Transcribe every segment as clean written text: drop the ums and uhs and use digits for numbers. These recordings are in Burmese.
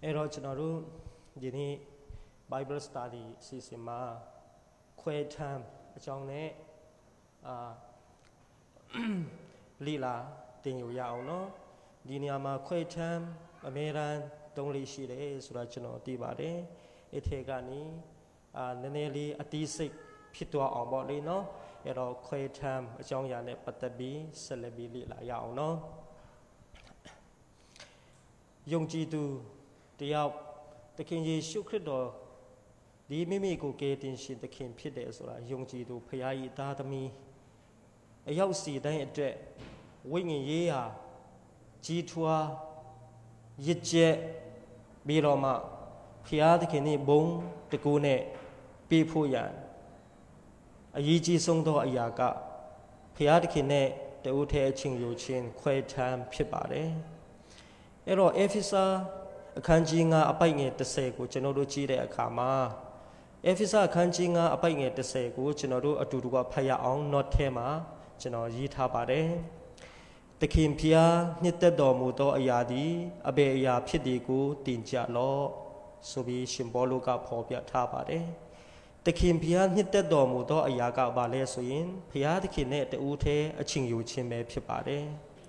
အဲ့တော့ကျွန်တော်တို့ဒီနေ့ Bible Study အစီအစဉ်မှာခွဲထမ်းအကြောင်းနဲ့လေ့လာသင်ယူရအောင်နော်ဒီနေရာမှာခွဲထမ်းအမြဲတမ်းတုံးလေးရှိတယ်ဆိုတာကျွန်တော်သိပါတယ်အဲ့ထဲကနေနည်းနည်းလေးအသေးစိတ်ဖြစ်သွားအောင်ပေါ့လေနော်အဲ့တော့ခွဲထမ်းအကြောင်းအရာနဲ့ပတ်သက်ပြီးဆက်လက်ပြီးလေ့လာရအောင်နော်ယုံကြည်သူတယောက်သခင်ယေရှုခရစ်တော်ဒီမိမိကိုကယ်တင်ရှင်သခင်ဖြစ်တယ်ဆိုတာယုံကြည်သူဖခင်၏သားသမီးအရောက်စီတိုင်းအတွက်ဝိညာဉ်ရေးဟာကြီးထွားရစ်ကျက်ပြီးတော့မှဖခင်သခင်၏ဘုံတကူနဲ့ပြဖို့ရန်အရေးကြီးဆုံးသောအရာကဖခင်သခင်နဲ့တဦးထဲအချင်းယူချင်းခွဲထမ်းဖြစ်ပါတယ်အဲ့တော့အေဖီစာအခန်းကြီး9အပိုက်ငယ်30ကိုကျွန်တော်တို့ကြည့်တဲ့အခါမှာအေဖီစာအခန်းကြီး9အပိုက်ငယ်30ကိုကျွန်တော်တို့အတူတူကဖတ်ရအောင် note ထဲမှာကျွန်တော်ရေးထားပါတယ်သခင်ဖျားနှစ်သက်တော်မူသောအရာသည်အဘယ်အရာဖြစ်သည်ကိုတင်ကြလော့ဆိုပြီးရှင်ဘောလုကဖော်ပြထားပါတယ်သခင်ဖျားနှစ်သက်တော်မူသောအရာကဘာလဲဆိုရင်ဖျားသခင်နဲ့တူထဲအချင်းယူခြင်းပဲဖြစ်ပါတယ်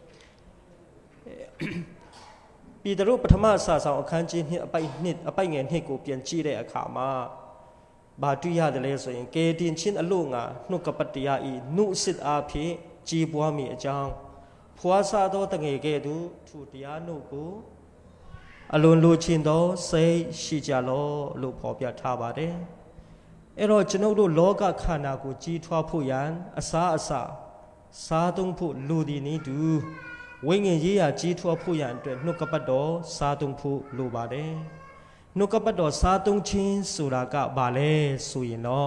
ပြည်သူပထမစာဆောင်အခန်းကြီး2အပိုက်ငယ်2ကိုပြန်ကြည့်တဲ့အခါမှာဘာတွေ့ရတယ်လဲဆိုရင်ကေတင်ချင်းအလို့ငါနှုတ်ကပတ်တရားဤနှုတ်စစ်အားဖြင့်ကြီးပွားမိအကြောင်းဖွာစားသောတငယ်ကဲ့သို့သူတရားနှုတ်ကိုအလွန်လိုချင်သောစိတ်ရှိကြလောလို့ဖော်ပြထားပါတယ်အဲ့တော့ကျွန်ုပ်တို့လောကခန္ဓာကိုကြီးထွားဖို့ရန်အစားစားသုံးဖို့လူဒီနေတူဝိညာဉ်ရေးရာကြီးထွားဖို့ရန်အတွက်နှုတ်ကပတ်တော်စားသုံးဖို့လိုပါတယ်နှုတ်ကပတ်တော်စားသုံးခြင်းဆိုတာကဘာလဲဆိုရင်တော့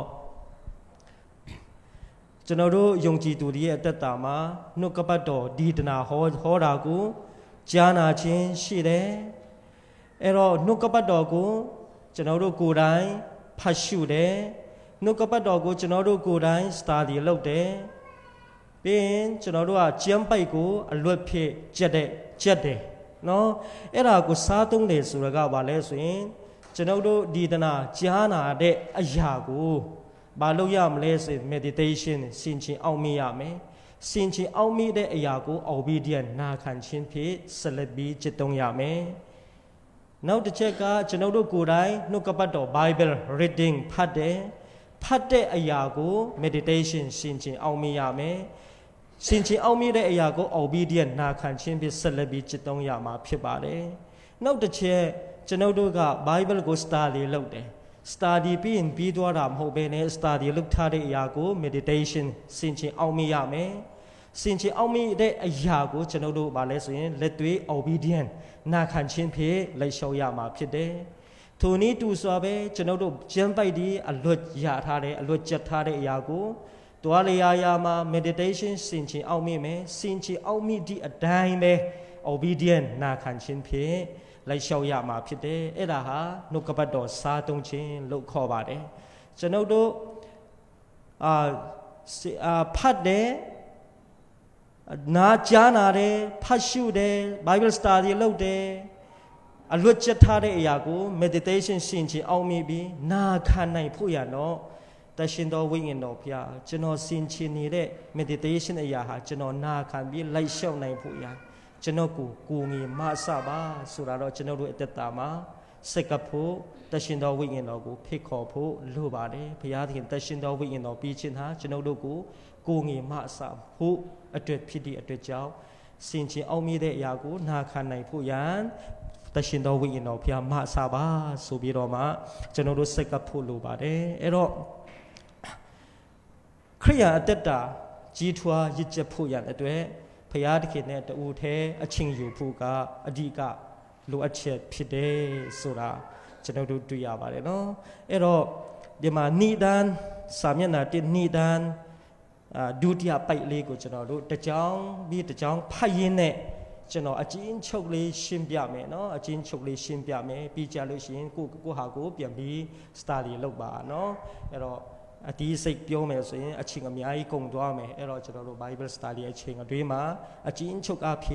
ကျွန်တော်တို့ယုံကြည်သူတွေရဲ့အသက်တာမှာနှုတ်ကပတ်တော်ဒီတနာဟောတာကိုကြားနာခြင်းရှိတယ်အဲ့တော့နှုတ်ကပတ်တော်ကိုကျွန်တော်တို့ကိုယ်တိုင်ဖတ်ရှုတယ်နှုတ်ကပတ်တော်ကိုကျွန်တော်တို့ကိုယ်တိုင် study လုပ်တယ်ပြီးရင်ကျွန်တော်တို့ကကျမ်းပိုက်ကိုအလွတ်ဖြစ်ကြက်တယ်နော်အဲ့ဒါကိုစားသုံးတယ်ဆိုတာကဘာလဲဆိုရင်ကျွန်တော်တို့ဒီတနာကြားနာတဲ့အရာကိုဘာလို့ရမလဲဆို meditation ဆင်ခြင်အောင်မိရမယ်ဆင်ခြင်အောင်မိတဲ့အရာကို obedient နာခံခြင်းဖြင့်ဆက်လက်ပြီးจิตသုံးရမယ်နောက်တစ်ချက်ကကျွန်တော်တို့ကိုယ်တိုင်နှုတ်ကပတ်တော် Bible reading ဖတ်တဲ့အရာကို meditation ဆင်ခြင်အောင်မိရမယ်ဆင်ခြင်အောင်မိတဲ့အရာကို obedient နာခံခြင်းဖြင့်ဆက်လက်ပြီးจิตသုံးရမှာဖြစ်ပါတယ်နောက်တစ်ချက်ကျွန်တော်တို့က Bible ကို study လုပ်တယ်study ပြီးရင်ပြီးသွားတာမဟုတ်ဘဲနဲ့ study လုပ်ထားတဲ့အရာကို meditation ဆင်ခြင်အောင်မိရမယ်ဆင်ခြင်အောင်မိတဲ့အရာကိုကျွန်တော်တို့ဗာလဲဆိုရင်လက်တွေ့ obedient နာခံခြင်းဖြင့်လိုက်လျှောက်ရမှာဖြစ်တယ်ထိုနည်းတူစွာပဲကျွန်တော်တို့ကျမ်းပိုက်ဒီအလွတ်ရထားတဲ့အလွတ်ကျက်ထားတဲ့အရာကိုတွားလျာရာမှာ meditation ဆင်ခြင်အောင်မိမယ်ဆင်ခြင်အောင်မိဒီအတိုင်းပဲ obedient နာခံခြင်းဖြင့်လိုက်လျှောက်ရမှာဖြစ်တယ်အဲ့ဒါဟာနှုတ်ကပတ်တော်စားသုံးခြင်းလို့ခေါ်ပါတယ်ကျွန်တော်တို့ဖတ်တယ်နာကြားနာတယ်ဖတ်ရှုတယ် Bible study လုပ်တယ်အလွတ်ကျက်ထားတဲ့အရာကို meditation ဆင်ခြင်အောင်မိပြီးနာခံနိုင်ဖို့ရတော့တရှင်တော်ဝိညာဉ်တော်ဖျားကျွန်တော်ဆင်ခြင်နေတဲ့ meditation အရာဟာကျွန်တော်နာခံပြီးလိုက်လျှောက်နိုင်ဖို့ရကျွန်တော်ကိုငေမဆပါဆိုတာတော့ကျွန်တော်တို့အသက်တာမှာစက်ကပ်ဖို့တရှင်တော်ဝိညာဉ်တော်ကိုဖိတ်ခေါ်ဖို့လိုပါတယ်ဘုရားသခင်တရှင်တော်ဝိညာဉ်တော်ပြီးခြင်းဟာကျွန်တော်တို့ကိုငေမဆဖို့အတွက်ဖြစ်သည့်အတွက်ကြောင့်စင်ချင်အောင်မြည်တဲ့အရာကိုနာခံနိုင်ဖို့ရန်တရှင်တော်ဝိညာဉ်တော်ဘုရားမဆပါဆိုပြီးတော့မှကျွန်တော်တို့စက်ကပ်ဖို့လိုပါတယ်အဲ့တော့ခရိယာအသက်တာကြီးထွားရစ်ကျက်ဖို့ရန်အတွက်ဖျားတခင်နဲ့တူထဲအချင်းယူဖို့ကအဓိကလိုအပ်ချက်ဖြစ်တယ်ဆိုတာကျွန်တော်တို့တွေ့ရပါတယ်နော်အဲ့တော့ဒီမှာဏိဒန်းစာမျက်နှာ1ဏိဒန်းဒုတိယပိုက်လေးကိုကျွန်တော်တို့တစ်ကြောင်းပြီးတစ်ကြောင်းဖတ်ရင်းနဲ့ကျွန်တော်အချင်းချုပ်လေးရှင်းပြမယ်နော်အချင်းချုပ်လေးရှင်းပြမယ်ပြီးကြလို့ရှိရင်ကိုဟာကိုပြန်ပြီး study လုပ်ပါနော်အဲ့တော့အတီးစိတ်ပြောမယ်ဆိုရင်အချိန်အများကြီးကုန်သွားမယ်အဲ့တော့ကျွန်တော်တို့ Bible study အချိန်အတွင်းမှာအချင်းချုပ်အဖြစ်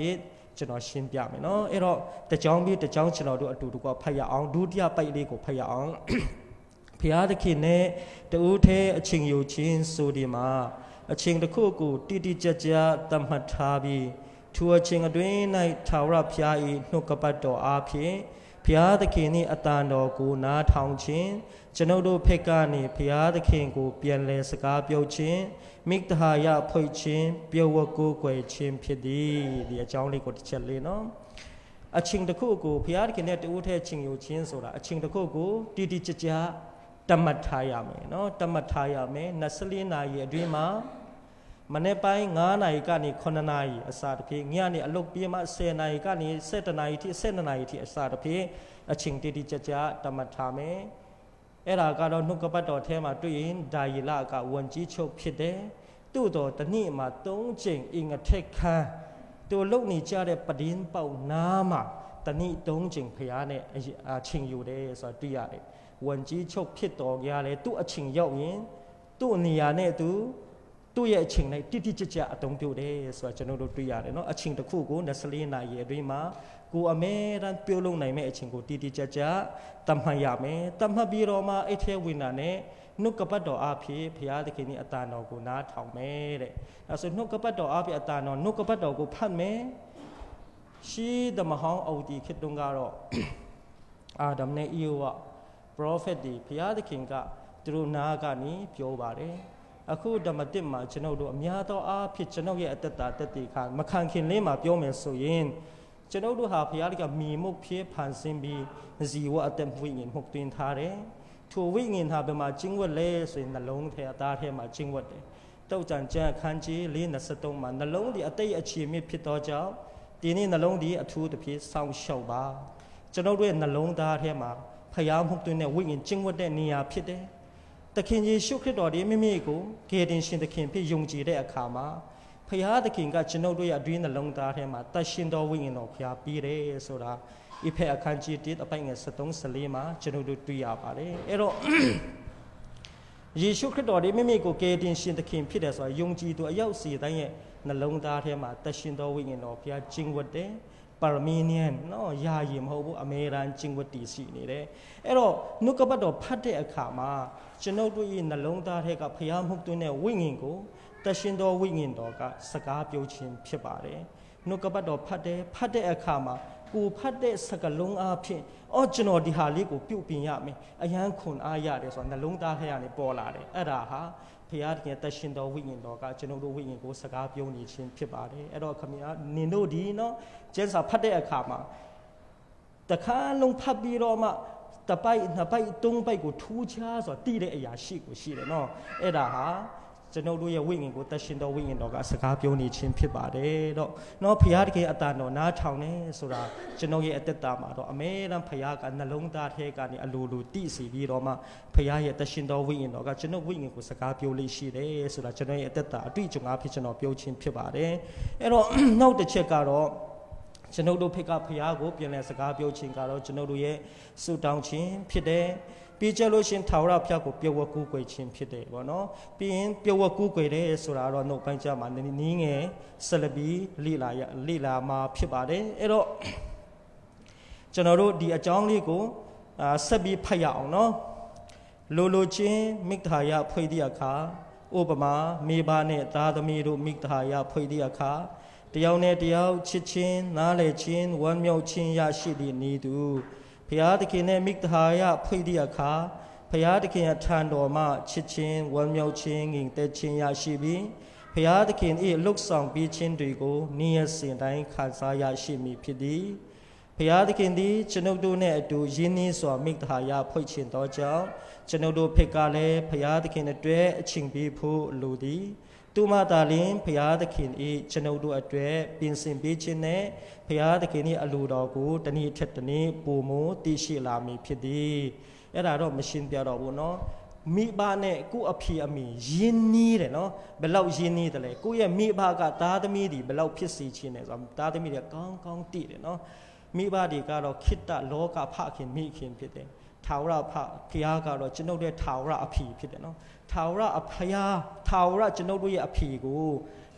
ကျွန်တော်ရှင်းပြမယ်နော်အဲ့တော့တကြောင်ပြီးတကြောင်ကျွန်တော်တို့အတူတူကဖတ်ရအောင်ဒုတိယပိုက်လေးကိုဖတ်ရအောင်ဘုရားသခင်နဲ့တူးထဲအချင်းယူချင်းဆိုဒီမှာအချင်းတစ်ခုကိုတိတိကျကျသတ်မှတ်ထားပြီးထိုအချင်းအတွင်း၌ထာဝရဘုရား၏နှုတ်ကပတ်တော်အားဖြင့်ဘုရားသခင်၏အတန်တော်ကိုနားထောင်ခြင်းကျွန်ုပ်တို့ဖက်ကနေဘုရားသခင်ကိုပြန်လည်စကားပြောခြင်းမိဂ္ဂဟာယဖွဲ့ခြင်းပြောဝကိုးကွယ်ခြင်းဖြစ်သည်ဒီအကြောင်းလေးကိုတစ်ချက်လေးနော်အချင်းတစ်ခုကိုဘုရားသခင်နဲ့တူးထဲအချင်းယူခြင်းဆိုတာအချင်းတစ်ခုကိုတိတိကျကျတတ်မှတ်ထားရမယ်နော်တတ်မှတ်ထားရမယ်24နာရီအတွင်းမှာမနေ့ပိုင်း9နာရီကနေ9နာရီအစားတစ်ဖြင့်ညနေအလုပ်ပြီးမှ10နာရီကနေ17နာရီထိ12နာရီထိအစားတစ်ဖြင့်အချိန်တိတိကျကျတတ်မှတ်ထားမယ်အဲ့ဒါကတော့နှုတ်ကပတ်တော်ထဲမှာတွေ့ရင်ဒါယီလကဝန်ကြီးချုပ်ဖြစ်တယ်သို့တော်တနေ့မှာ3ချိန်အင်္ဂထက်ခန်းသူလုံနေကြတဲ့ပဒင်းပေါက်နားမှာတနေ့3ချိန်ဖျားနဲ့အချိန်ယူတယ်ဆိုတာတွေ့ရတယ်ဝန်ကြီးချုပ်ဖြစ်တော်ကြလေသူ့အချိန်ရောက်ရင်သူ့နေရာနဲ့သူရဲ့အချိန်နဲ့တိတိကျကျအတုံးပြုတ်တယ်ဆိုတာကျွန်တော်တို့တွေ့ရတယ်နော်အချိန်တစ်ခုကို24နာရီအတွင်းမှာကိုအမဲတန်းပြုတ်လုံးနိုင်မဲ့အချိန်ကိုတိတိကျကျတတ်မှတ်ရမယ်တတ်မှတ်ပြီးတော့မှအဲ့ထဲဝင်တာနဲ့နှုတ်ကပတ်တော်အဖြစ်ဘုရားသခင်၏အတန်တော်ကိုနားထောင်မယ်တဲ့အဲဆိုနှုတ်ကပတ်တော်အဖြစ်အတန်တော်နှုတ်ကပတ်တော်ကိုဖတ်မယ်ရှိသမဟောင်းအော်ဒီခေတ္တကတော့အာဒမ်နဲ့အီယိုဝprophet ဒီဘုရားသခင်ကသူတို့နာကနေပြောပါတယ်အခုဓမ္မတစ်မှာကျွန်တော်တို့အများသောအားဖြင့်ကျွန်တော်ရဲ့အသက်တာတက်တည်ခါမခံခင်လေးမှာပြောမယ်ဆိုရင်ကျွန်တော်တို့ဟာဘုရားသခင်မိမှုဖြစ်ဖန်ဆင်းပြီးဇီဝအသက်ဝိညာဉ်မှုတွင်ထားတယ်ထိုဝိညာဉ်ဟာဘယ်မှာကျင့်ဝတ်လဲဆိုရင်နှလုံးထဲအသားထဲမှာကျင့်ဝတ်တယ်တောက်ကြံကြံခန်းကြီး4:23မှာနှလုံးဒီအတိတ်အခြေမြစ်ဖြစ်သောကြောင့်ဒီနေ့နှလုံးဒီအထူးတစ်ဖြစ်စောင့်ရှောက်ပါကျွန်တော်တို့ရဲ့နှလုံးသားထဲမှာဖျားမှုတွင်တဲ့ဝိညာဉ်ကျင့်ဝတ်တဲ့နေရာဖြစ်တယ်သခင်ယေရှုခရစ်တော်ဒီမိမိကိုဂေတင်ရှင်သခင်ဖြစ်ယုံကြည်တဲ့အခါမှာဖျားသခင်ကကျွန်တော်တို့ရဲ့အတွင်းနှလုံးသားထဲမှာတတ်ရှင်တော်ဝိညာဉ်တော်ဖျားပြီးတယ်ဆိုတာဣဖေအခန်းကြီး1အပိုင်ငယ်73-14မှာကျွန်တော်တို့တွေ့ရပါတယ်အဲ့တော့ယေရှုခရစ်တော်ဒီမိမိကိုဂေတင်ရှင်သခင်ဖြစ်တယ်ဆိုတာယုံကြည်သူအယောက်စီတိုင်းရဲ့နှလုံးသားထဲမှာတတ်ရှင်တော်ဝိညာဉ်တော်ဖျားကျင့်ဝတ်တယ်ပါရမီနီယန်နော်ယာယီမဟုတ်ဘူးအမေရန်ကျင့်ဝတ်တည်ရှိနေတယ်အဲ့တော့နှုတ်ကပတ်တော်ဖတ်တဲ့အခါမှာကျွန်ုပ်တို့ရဲ့နှလုံးသားထဲကဖျားမှုတွင်းတဲ့ဝိညာဉ်ကိုတရှင်တော်ဝိညာဉ်တော်ကစကားပြောခြင်းဖြစ်ပါတယ်နှုတ်ကပတ်တော်ဖတ်တဲ့အခါမှာကိုဖတ်တဲ့စကားလုံးအားဖြင့်ကျွန်တော်ဒီဟာလေးကိုပြုတ်ပြင်ရမယ်အယံခွန်အားရတယ်ဆိုတာနှလုံးသားထဲကနေပေါ်လာတယ်အဲ့ဒါဟာဘုရားသခင်တရှင်တော်ဝိညာဉ်တော်ကကျွန်တော်တို့ဝိညာဉ်ကိုစကားပြောနေခြင်းဖြစ်ပါတယ်အဲ့တော့ခင်ဗျာနင်တို့ဒီနော်ကျမ်းစာဖတ်တဲ့အခါမှာတခါလုံးဖတ်ပြီးတော့မှတပိုက်နှစ်ပိုက်သုံးပိုက်ကိုထူးခြားဆိုတည်တဲ့အရာရှိတယ်နော်အဲ့ဒါဟာကျွန်တော်တို့ရဲ့ဝိညာဉ်ကိုတရှင်တော်ဝိညာဉ်တော်ကစကားပြောနေခြင်းဖြစ်ပါတယ်တော့နော်ဘုရားသခင်အတန်တော်နားထောင်နေဆိုတာကျွန်တော်ရဲ့အသက်တာမှာတော့အမဲတမ်းဘုရားကနှလုံးသားထဲကနေအလိုလိုတည်စီပြီးတော့မှဘုရားရဲ့တရှင်တော်ဝိညာဉ်တော်ကကျွန်တော်ဝိညာဉ်ကိုစကားပြောလေးရှိတယ်ဆိုတာကျွန်တော်ရဲ့အသက်တာအတွေ့အကြုံအဖြစ်ကျွန်တော်ပြောခြင်းဖြစ်ပါတယ်အဲ့တော့နောက်တစ်ချက်ကတော့ကျွန်ုပ်တို့ဖိတ်ကဘုရားကိုပြန်လည်စကားပြောခြင်းကတော့ကျွန်ုပ်တို့ရဲ့ဆုတောင်းခြင်းဖြစ်တယ်ပြီးကြလို့ရှင်ထာဝရဘုရားကိုပျော်ဝကူးကွယ်ခြင်းဖြစ်တယ်ပေါ့နော်ပြီးရင်ပျော်ဝကူးကွယ်တယ်ဆိုတာတော့နှုတ်ပိုင်းကြမှာနင်းငယ်ဆက်လက်ပြီးလိလာမှာဖြစ်ပါတယ်အဲ့တော့ကျွန်တော်တို့ဒီအကြောင်းလေးကိုဆက်ပြီးဖတ်ရအောင်နော်လိုချင်းမိဂ္ဂဟာယဖွဲ့သည့်အခါဥပမာမိဘနဲ့သားသမီးတို့မိဂ္ဂဟာယဖွဲ့သည့်အခါတယောက်နဲ့တယောက်ချစ်ချင်းနားလည်ချင်းဝမ်းမြောက်ခြင်းရရှိသည့်နည်းတူဘုရားသခင်နဲ့မိဂ္ဂဟာယဖွဲ့သည့်အခါဘုရားသခင်အထံတော်မှချစ်ချင်းဝမ်းမြောက်ခြင်းငြိမ်သက်ခြင်းရရှိပြီးဘုရားသခင်၏လှုပ်ဆောင်ပေးခြင်းတွေကိုနေ့ရက်စဉ်တိုင်းခံစားရရှိမည်ဖြစ်သည်ဘုရားသခင်သည်ကျွန်ုပ်တို့နဲ့အတူယဉ်နှင်းစွာမိဂ္ဂဟာယဖွဲ့ခြင်းသောကြောင့်ကျွန်ုပ်တို့ဖိတ်ကလည်းဘုရားသခင်အတွက်အချင်းပေးဖို့လိုသည်သူမသာလျှင်ဘုရားသခင်၏ကျွန်ုပ်တို့အတွက်ပြင်ဆင်ပေးခြင်းနဲ့ဘုရားသခင်၏အလိုတော်ကိုတနည်းထက်တနည်းပုံမသိရှိလာမည်ဖြစ်သည်အဲ့ဒါတော့မရှင်းပြတော့ဘူးเนาะမိဘနဲ့ကိုယ့်အဖေအမေယဉ်နီးတယ်เนาะဘယ်လောက်ယဉ်နီးတယ်လဲကိုယ့်ရဲ့မိဘကသားသမီးတွေဘယ်လောက်ဖြစ်စေခြင်းလဲဆိုတော့သားသမီးတွေကောင်းကောင်းသိတယ်เนาะမိဘတွေကတော့ခိတ္တလောကဖခင်မိခင်ဖြစ်တယ်ထာဝရဖခင်ကတော့ကျွန်ုပ်ရဲ့ထာဝရအဖေဖြစ်တယ်เนาะထာဝရအဖယာထာဝရကျွန်ုပ်တို့ရဲ့အဖေကို